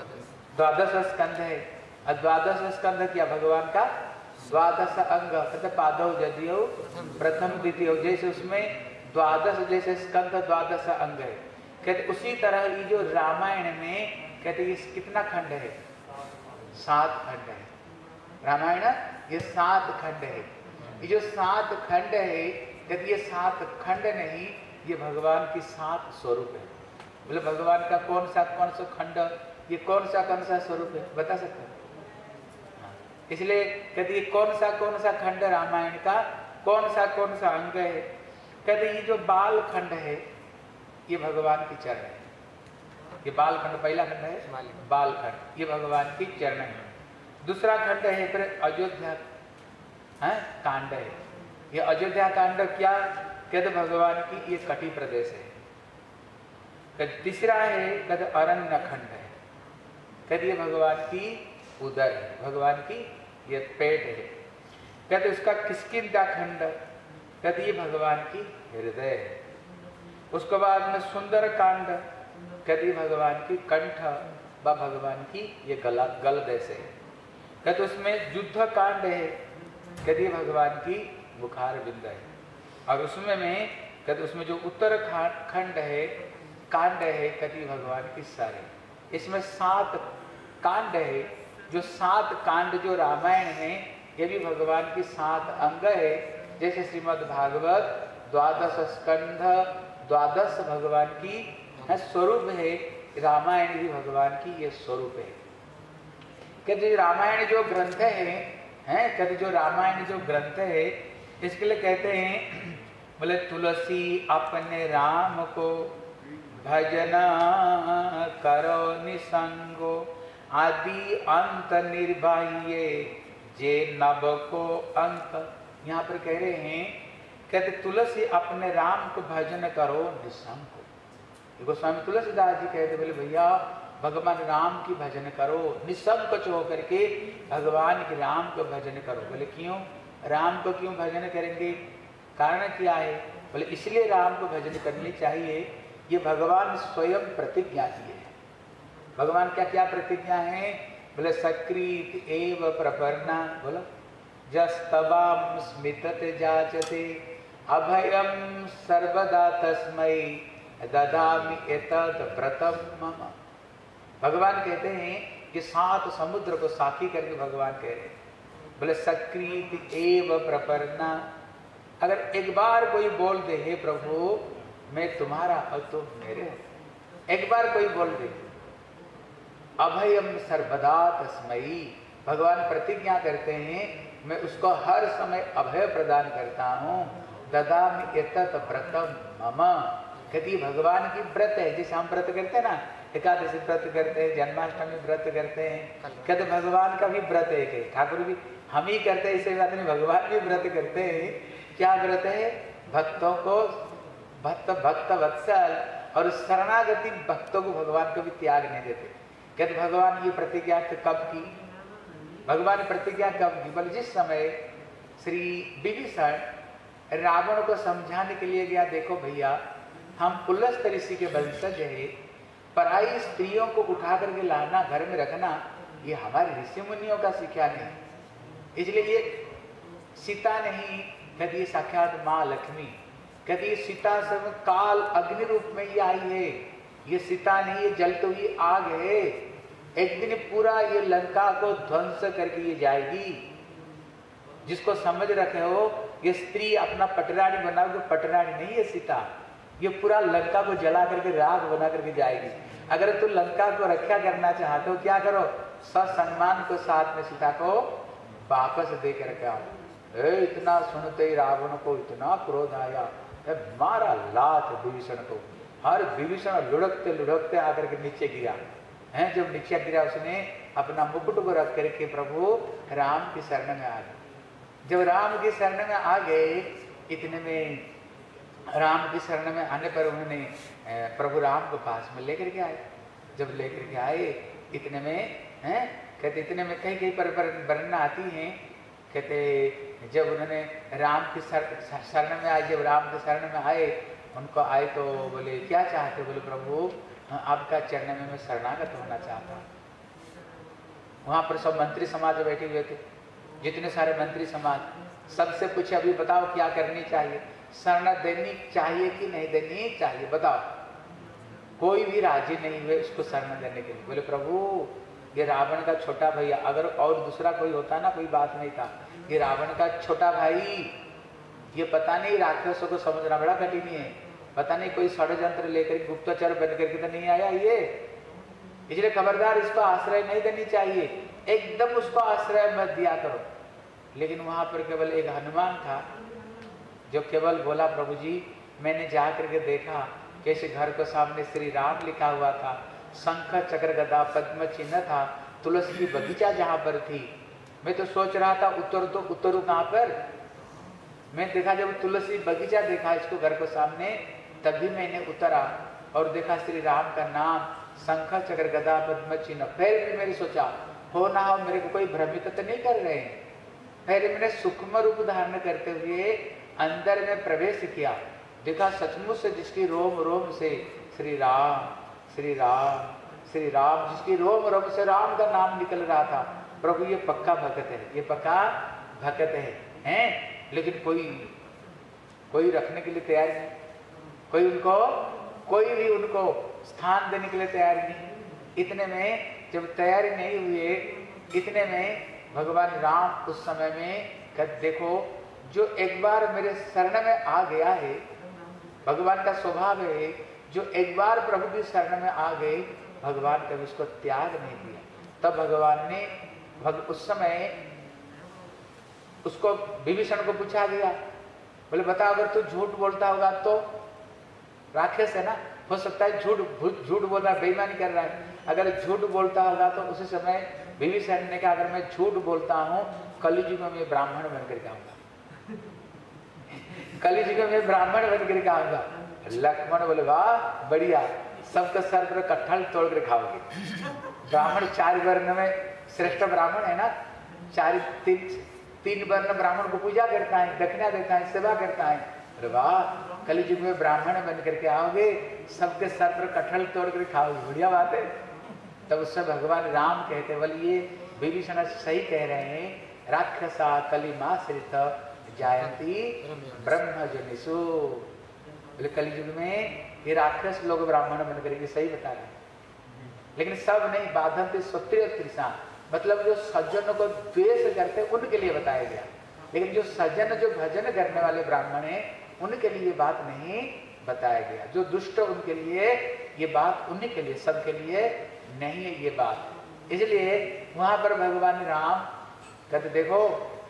12 स्कंध है। और 12 स्कंध क्या भगवान का 12 अंग, मतलब पादव जदियो प्रथम द्वितीय, जैसे उसमें 12 जैसे स्कंध 12 अंग है। कहते उसी तरह ये जो रामायण में कहते ये कितना खंड है? 7 खंड है। रामायण ये 7 खंड है। ये जो 7 खंड है कहते ये 7 खंड नहीं, ये भगवान की 7 स्वरूप है। बोले भगवान का कौन सा खंड, ये कौन सा स्वरूप है, बता सकते हैं? इसलिए कहते ये कौन सा खंड रामायण का कौन सा अंग है? कहते ये जो बाल खंड है ये भगवान की चरण है। ये बाल खंड पहला खंड है, बाल खंड ये भगवान की चरण है। दूसरा खंड है फिर अयोध्या कांड है। ये अयोध्या कांड क्या कहते भगवान की ये कटी प्रदेश है। तीसरा है कहते अरण्य खंड है, कहते ये भगवान की उदर है, भगवान की ये पेट है। कहते उसका किष्किंधा खंड, कहते ये भगवान की हृदय है। उसके बाद में सुंदर कांड, कहते भगवान की कंठ व भगवान की ये गल देश है। कहते उसमें युद्ध कांड है, कहते भगवान की बुखार बिंद है। और उसमें कहते उसमें जो उत्तर खंड है कांड है, कहते भगवान की सर है। इसमें 7 कांड है। जो 7 कांड जो रामायण है ये भी भगवान की 7 अंग है। जैसे श्रीमद् भागवत 12 स्कंध 12 भगवान की स्वरूप है, रामायण भी भगवान की ये स्वरूप है। कहते रामायण जो ग्रंथ है कहते जो रामायण जो ग्रंथ है इसके लिए कहते हैं बोले तुलसी अपने राम को भजना करो निसंगो आदि अंत निर्बाह्य जे नभ को अंक। यहाँ पर कह रहे हैं कहते तुलसी अपने राम को भजन करो निसंग। गोस्वामी तुलसीदास जी कहते बोले भैया भगवान राम की भजन करो, निसंकोच होकर के भगवान के राम को भजन करो। बोले क्यों? राम को क्यों भजन करेंगे? कारण क्या है? बोले इसलिए राम को भजन करनी चाहिए, ये भगवान स्वयं प्रतिज्ञा किए हैं। भगवान क्या क्या प्रतिज्ञा है? बोले सकृत एव प्रपन्ना, बोलो जस्तवाम स्मितत जाचते अभयम सर्वदा तस्मै ददामि एतत् व्रतम मम। भगवान कहते हैं कि 7 समुद्र को साक्षी करके भगवान कह रहे हैं, बोले सकृत एव प्रपन्ना, अगर एक बार कोई बोल दे हे प्रभु मैं तुम्हारा और तुम मेरे, एक बार कोई बोल दे अभयम सर्वदा तस्मै, भगवान प्रतिज्ञा करते हैं मैं उसको हर समय अभय प्रदान करता हूँ। ददामि एतत् व्रतम मम, कहती भगवान की व्रत है, जैसे हम व्रत करते हैं ना, एकादशी व्रत करते हैं, जन्माष्टमी व्रत करते हैं, कहते भगवान का भी व्रत है, ठाकुर भी हम ही करते हैं, इसे बात नहीं, भगवान भी व्रत करते हैं। क्या व्रत है? भक्तों को भक्त वत्सल और शरणागति भक्तों को भगवान को भी त्याग नहीं देते। कहते भगवान ये प्रतिज्ञा कब की? भगवान प्रतिज्ञा कब की? बोले जिस समय श्री विभीषण रावण को समझाने के लिए गया, देखो भैया हम पुलस्त ऋषि के वंशज है, पराई स्त्रियों को उठा करके लाना, घर में रखना, ये हमारे ऋषि मुनियों का शिक्षा नहीं, इसलिए ये सीता नहीं, कहती ये साक्षात माँ लक्ष्मी, कहती ये सीता से काल अग्नि रूप में ये आई है, ये सीता नहीं, ये जलती हुई आग है, एक दिन पूरा ये लंका को ध्वंस करके ये जाएगी। जिसको समझ रखे हो ये स्त्री अपना पटरानी बनाओगे, पटरानी नहीं है सीता, ये पूरा लंका को जला करके राख बना करके जाएगी। अगर तू लंका को रक्षा करना चाहते हो, क्या करो, ससम्मान को साथ में सीता को वापस दे कर के आओ। इतना सुनते ही रावण को इतना क्रोध आया, मारा लात विभीषण को, हर विभीषण लुढ़कते लुढ़कते आकर के नीचे गिरा है। जब नीचे गिरा उसने अपना मुकुट को रख करके प्रभु राम की शरण में आ गए। जब राम की शरण में आ गए, इतने में राम की शरण में आने पर उन्होंने प्रभु राम को पास में लेकर के आए। जब लेकर के आए इतने में हैं, कहते इतने में कहीं कहीं पर वर्णना आती हैं, कहते जब उन्होंने राम की शरण में आए, जब राम के शरण में आए, उनको आए तो बोले क्या चाहते? बोले प्रभु आपका चरण में मैं शरणागत होना चाहता हूँ। वहाँ पर सब मंत्री समाज बैठे हुए थे, जितने सारे मंत्री समाज, सबसे पूछे अभी बताओ क्या करनी चाहिए, शरण देनी चाहिए कि नहीं देनी चाहिए, बताओ। कोई भी राजी नहीं हुए उसको शरण देने के लिए। बोले प्रभु ये रावण का छोटा भैया, अगर और दूसरा कोई होता ना कोई बात नहीं था, ये रावण का छोटा भाई, ये पता नहीं राक्षसों को समझना बड़ा कठिन है, पता नहीं कोई षड्यंत्र लेकर गुप्तचर बन करके तो नहीं आया ये, इसलिए खबरदार इसको आश्रय नहीं देनी चाहिए, एकदम उसको आश्रय मत दिया करो। लेकिन वहां पर केवल एक हनुमान था जो केवल बोला प्रभु जी मैंने जा करके देखा कैसे घर के सामने श्री राम लिखा हुआ था, शंख चक्र गदा पद्म चिन्ह था, तुलसी की बगीचा जहाँ पर थी, मैं तो सोच रहा था उतरू कहाँ पर। मैं देखा जब तुलसी बगीचा देखा इसको घर के सामने, तभी मैंने उतरा और देखा श्री राम का नाम शंख चक्र गदा पद्म चिन्ह। फिर भी मैंने सोचा हो ना हो मेरे को कोई भ्रमित तो नहीं कर रहे हैं। फिर मैंने सूक्ष्म रूप धारण करते हुए अंदर में प्रवेश किया, देखा सचमुच से जिसकी रोम रोम से श्री राम श्री राम श्री राम, जिसकी रोम रोम से राम का नाम निकल रहा था। प्रभु ये पक्का भक्त है, ये पक्का भक्त है, हैं? लेकिन कोई रखने के लिए तैयार नहीं, कोई भी उनको स्थान देने के लिए तैयार नहीं। इतने में जब तैयारी नहीं हुए, इतने में भगवान राम उस समय में कहते देखो जो एक बार मेरे शरण में आ गया है, भगवान का स्वभाव है जो एक बार प्रभु की शरण में आ गए, भगवान कभी उसको त्याग नहीं दिया। तब भगवान ने उस समय उसको विभीषण को पूछा गया, बोले बता अगर तू झूठ बोलता होगा तो, राक्षस है ना, हो सकता है झूठ बोल रहा है, बेईमानी कर रहा है, अगर झूठ बोलता होगा तो उसी समय विभीषण ने कहा अगर मैं झूठ बोलता हूँ कलियुग में मैं ब्राह्मण बनकर के आऊंगा, कलियुग में ब्राह्मण बनकर के आऊंगा। लक्ष्मण बोले वाह बढ़िया, सबका सर पर कटहल तोड़ कर खाओगे। ब्राह्मण 4 वर्ण में श्रेष्ठ ब्राह्मण है ना, 3 वर्ण ब्राह्मण को पूजा करता है, दक्षिणा देता है, सेवा करता है। अरे वाह, कलियुग में ब्राह्मण बन करके आओगे, सबके सर पर कटहल तोड़ कर खाओगे, बढ़िया बात है। तब उससे भगवान राम कहते बोलिए विभीषण सही कह रहे हैं, राक्षसा कलिमाश्रित जायंती ब्रह्मजनिषु। बोले कलियुग में ये राक्षस लोग ब्राह्मण बन करके सही बता रहे हैं, लेकिन सब नहीं। बाधन्ते स्वत्रिय तृषा, मतलब जो सज्जनों को द्वेष करते उनके लिए बताया गया, लेकिन जो सज्जन जो भजन करने वाले ब्राह्मण हैं उनके लिए बात नहीं बताया गया। जो दुष्ट उनके लिए ये बात, उन्हीं के लिए, सबके लिए नहीं है ये बात। इसलिए वहां पर भगवान राम कहते देखो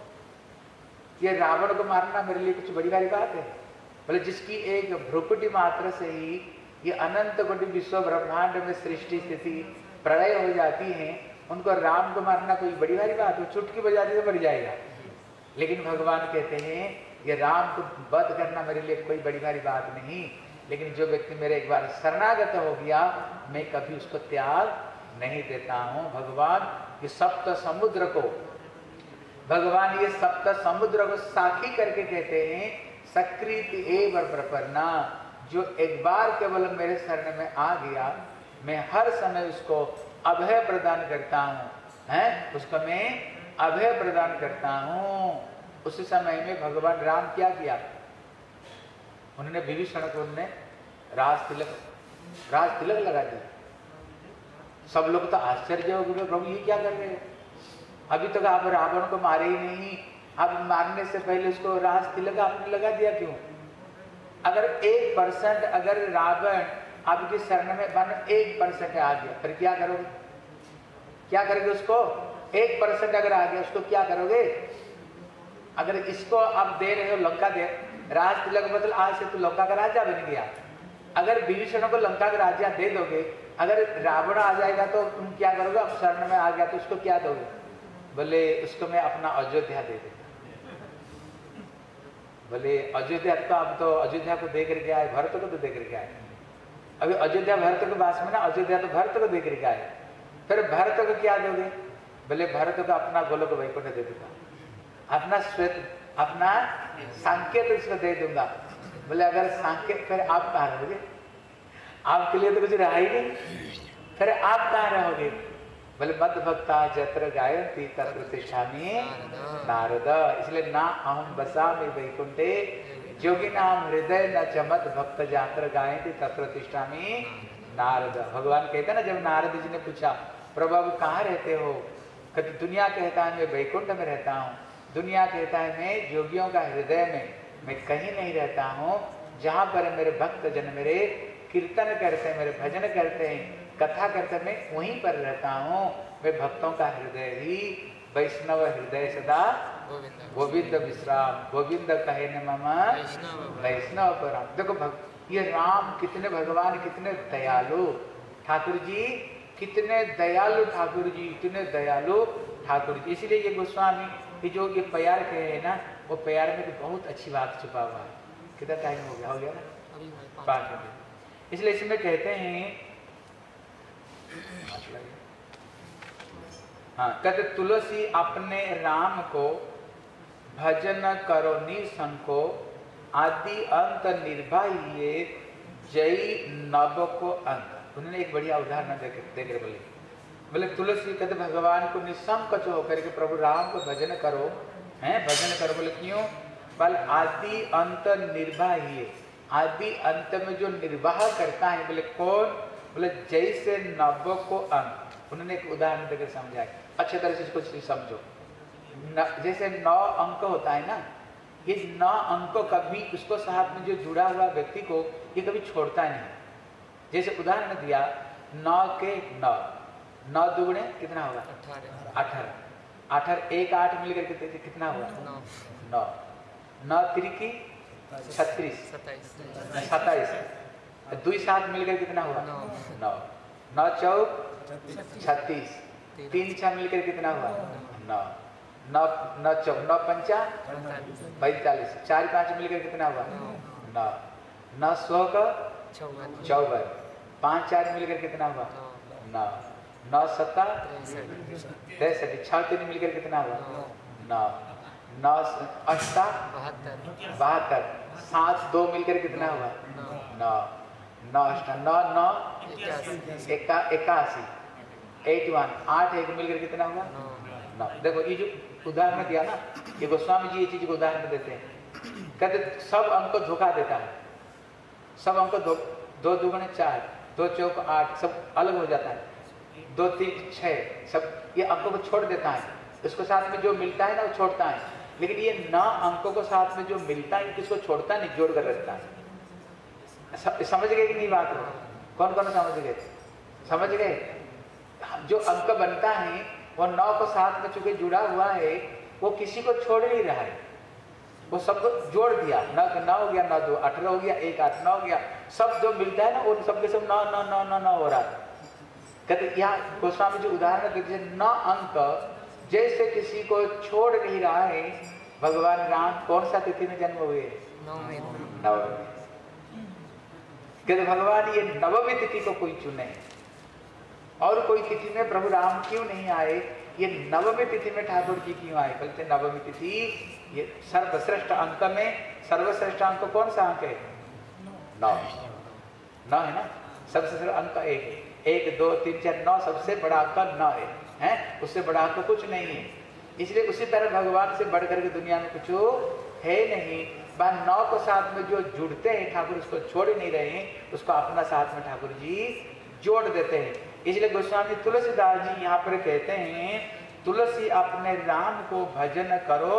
ये रावण को मारना मेरे लिए कुछ बड़ी भारी बात है। बोले जिसकी एक भ्रुकुटी मात्र से ही ये अनंत कोटि विश्व ब्रह्मांड में सृष्टि स्थिति प्रलय हो जाती है, उनको राम को मारना कोई बड़ी भारी बात है, चुटकी बजाती तो मर जाएगा। लेकिन भगवान कहते हैं ये राम को वध करना मेरे लिए कोई बड़ी भारी बात नहीं, लेकिन जो व्यक्ति मेरे एक बार शरणागत हो गया मैं कभी उसको त्याग नहीं देता हूं। भगवान ये सप्त समुद्र को, भगवान ये सप्त समुद्र को साक्षी करके कहते हैं सकृत एव प्रपन्ना, जो एक बार केवल मेरे शरण में आ गया मैं हर समय उसको अभय प्रदान करता हूँ, हैं उसको मैं अभय प्रदान करता हूँ। उस समय में भगवान राम क्या किया, उन्होंने विभीषण को उन्होंने राज तिलक लगा दिया। सब लोग तो आश्चर्य हो गए, प्रभु ये क्या कर रहे हैं, अभी तक आप रावण को मारे ही नहीं, आप मारने से पहले उसको राज तिलक आपने लगा दिया क्यों? अगर 1% अगर रावण आपके शरण में बन 1% आ गया फिर क्या करोगे? क्या करोगे उसको? 1% अगर आ गया उसको क्या करोगे? अगर इसको आप दे रहे हो लंका दे राज तिलक, मतलब आज से तो लंका का राजा बन गया। अगर विभीषण को लंका का राजा दे दोगे, अगर रावण आ जाएगा तो तुम क्या करोगे? अब शरण में आ गया तो उसको क्या दोगे? बोले उसको मैं अपना अयोध्या दे दूंगा। बोले अयोध्या तो अब तो अयोध्या को दे करके आए, भरत को तो दे करके आए। अभी अयोध्या भरत के पास में ना, अयोध्या तो भरत को दे करके आए, फिर भरत को क्या दोगे? बोले भरत को अपना गोलोक वैकुंठ दे दूंगा, अपना श्वेत, अपना सांकेत इसको दे दूंगा। बोले अगर सांकेत, फिर आप कहाँ रहोगे? आपके लिए तो कुछ रहा ही नहीं, फिर आप कहाँ रहोगे? बोले मद भक्ता जत्र गायन्ति तत्र तिष्ठामि नारद। इसलिए ना अहम बसामि वैकुंठे जोगी नाम हृदय न च मद भक्त जात्र गायन्ति तत्र तिष्ठामि नारद। भगवान कहते ना, जब नारद जी ने पूछा प्रभु आप कहाँ रहते हो? कहते दुनिया कहता है मैं वैकुंठ में रहता हूँ, दुनिया कहता है मैं योगियों का हृदय में, मैं कहीं नहीं रहता हूँ। जहाँ पर मेरे भक्त जन मेरे कीर्तन करते हैं, मेरे भजन करते हैं, कथा करते हैं, मैं वहीं पर रहता हूँ। मैं भक्तों का हृदय ही वैष्णव हृदय सदा गोविंद विश्राम, गोविंद कहे न ममा वैष्णव पराम। देखो ये राम कितने, भगवान कितने दयालु, ठाकुर जी कितने दयालु, ठाकुर जी इतने दयालु ठाकुर जी। इसीलिए ये गोस्वामी कि जो ये प्यार कहे है ना, वो प्यार में तो बहुत अच्छी बात छुपा हुआ है। कितना टाइम हो गया? हो गया ना 5 मिनट। इसलिए इसमें कहते हैं, हाँ कहते तुलसी अपने राम को भजन करो निसंको, आदि अंत निर्भय जय नव को अंत। उन्होंने एक बढ़िया उदाहरण देकर बोले तुलसी कहते भगवान को निसंकोच होकर के प्रभु राम को भजन करो, हैं भजन करो। बोले क्यों? बल आदि अंत निर्वाह, आदि अंत में जो निर्वाह करता है, बोले कौन? बोले जैसे नव को अंक। उन्होंने एक उदाहरण देकर समझाया, अच्छे तरह से इसको समझो। जैसे 9 अंक होता है ना, ये 9 अंक कभी उसको साथ में जो जुड़ा हुआ व्यक्ति को ये कभी छोड़ता नहीं। जैसे उदाहरण दिया 9 के 9, 9 दुगुणे कितना होगा? 18, 18 1 8 मिलकर कितना हुआ? 9, 9 त्रिकी 36, 27, 2 7 मिलकर कितना हुआ? 9, 9 चौक 36, 3 6 मिलकर कितना हुआ? 9, 9 चौक 9 पंचा 45, 4 5 मिलकर कितना हुआ? 9, 9 100 का 54, 5 4 मिलकर कितना हुआ? 9। 9 7 63। 6 3 मिलकर कितना हुआ? 9। 9 8 72। 7 2 मिलकर कितना हुआ? 9। 9 8 9 9 81। 81। 8 1 मिलकर कितना हुआ? 9। देखो ये जो उदाहरण दिया ना, ये गोस्वामी जी ये चीज को उदाहरण देते हैं। कहते सब अंक को धोखा देता है, सब अंक 2 2 4, 2 4 8 सब अलग हो जाता है, 2 3 6 सब ये अंकों को छोड़ देता है। इसको साथ में जो मिलता है ना वो छोड़ता है, लेकिन ये 9 अंकों को साथ में जो मिलता है किसको छोड़ता नहीं, जोड़ कर रखता है। समझ गए कि नहीं बात को? कौन कौन समझ गए? समझ गए? जो अंक बनता है वो 9 को साथ में चूंकि जुड़ा हुआ है, वो किसी को छोड़ नहीं रहा है, वो सबको जोड़ दिया। 9 हो गया, 9 2 18 हो गया, 1 8 9 हो गया, सब जो मिलता है ना वो सबके सब 9 9 9 9 9 हो रहा है। कहते यहाँ गोस्वामी जी उदाहरण देते हैं, 9 अंक जैसे किसी को छोड़ नहीं रहा है। भगवान राम कौन सा तिथि में जन्म हुए? नवमी। कहते भगवान ये नवमी तिथि को कोई चुने, और कोई तिथि में प्रभु राम क्यों नहीं आए? ये नवमी तिथि में ठाकुर जी क्यों आए? बोलते नवमी तिथि ये सर्वश्रेष्ठ अंक में सर्वश्रेष्ठ अंक कौन सा अंक है? 9। 9 है ना, सबसे श्रेष्ठ अंक 1 है। 1 2 3 4 9 सबसे बड़ा अंक 9 है, उससे बड़ा अंक कुछ नहीं है। इसलिए उसी तरह भगवान से बढ़कर के दुनिया में कुछ है नहीं। 9 को साथ में जो जुड़ते हैं ठाकुर उसको छोड़ नहीं रहे हैं, उसको अपना साथ में ठाकुर जी जोड़ देते हैं। इसलिए गोस्वामी तुलसीदास जी यहाँ पर कहते हैं, तुलसी अपने राम को भजन करो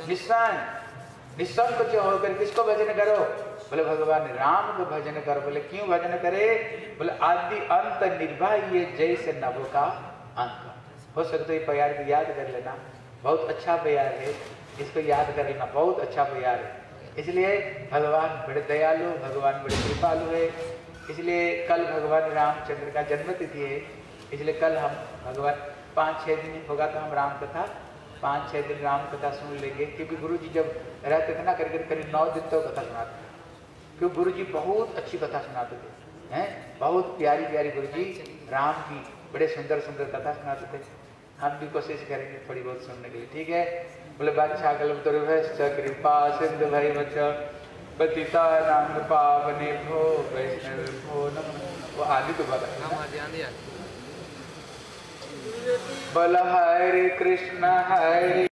निसंकोच होकर। किसको भजन करो? बोले भगवान राम को भजन करो। बोले क्यों भजन करे? बोले आदि अंत निर्भय ये जैसे नभ का अंक। हो सकता है प्यार को याद कर लेना, बहुत अच्छा प्यार है, इसको याद कर लेना, बहुत अच्छा प्यार है। इसलिए भगवान बड़े दयालु, भगवान बड़े कृपालु है। इसलिए कल भगवान रामचंद्र का जन्म तिथि है, इसलिए कल हम भगवान 5-6 दिन होगा तो हम राम कथा 5-6 दिन राम कथा सुन लेंगे। क्योंकि गुरु जी जब रहते थे ना करीब 9 दिन तो कथा सुनाते थे, क्योंकि गुरु जी बहुत अच्छी कथा सुनाते थे, हैं बहुत प्यारी प्यारी गुरु जी राम की बड़े सुंदर सुंदर कथा सुनाते थे। हम भी कोशिश करेंगे थोड़ी बहुत सुनने के लिए, ठीक है? बोले बादशाह कृपा सिंधु भई पतिता नाम पावने भो वैष्णव वो आदि तो बता बोला हरे कृष्ण हरे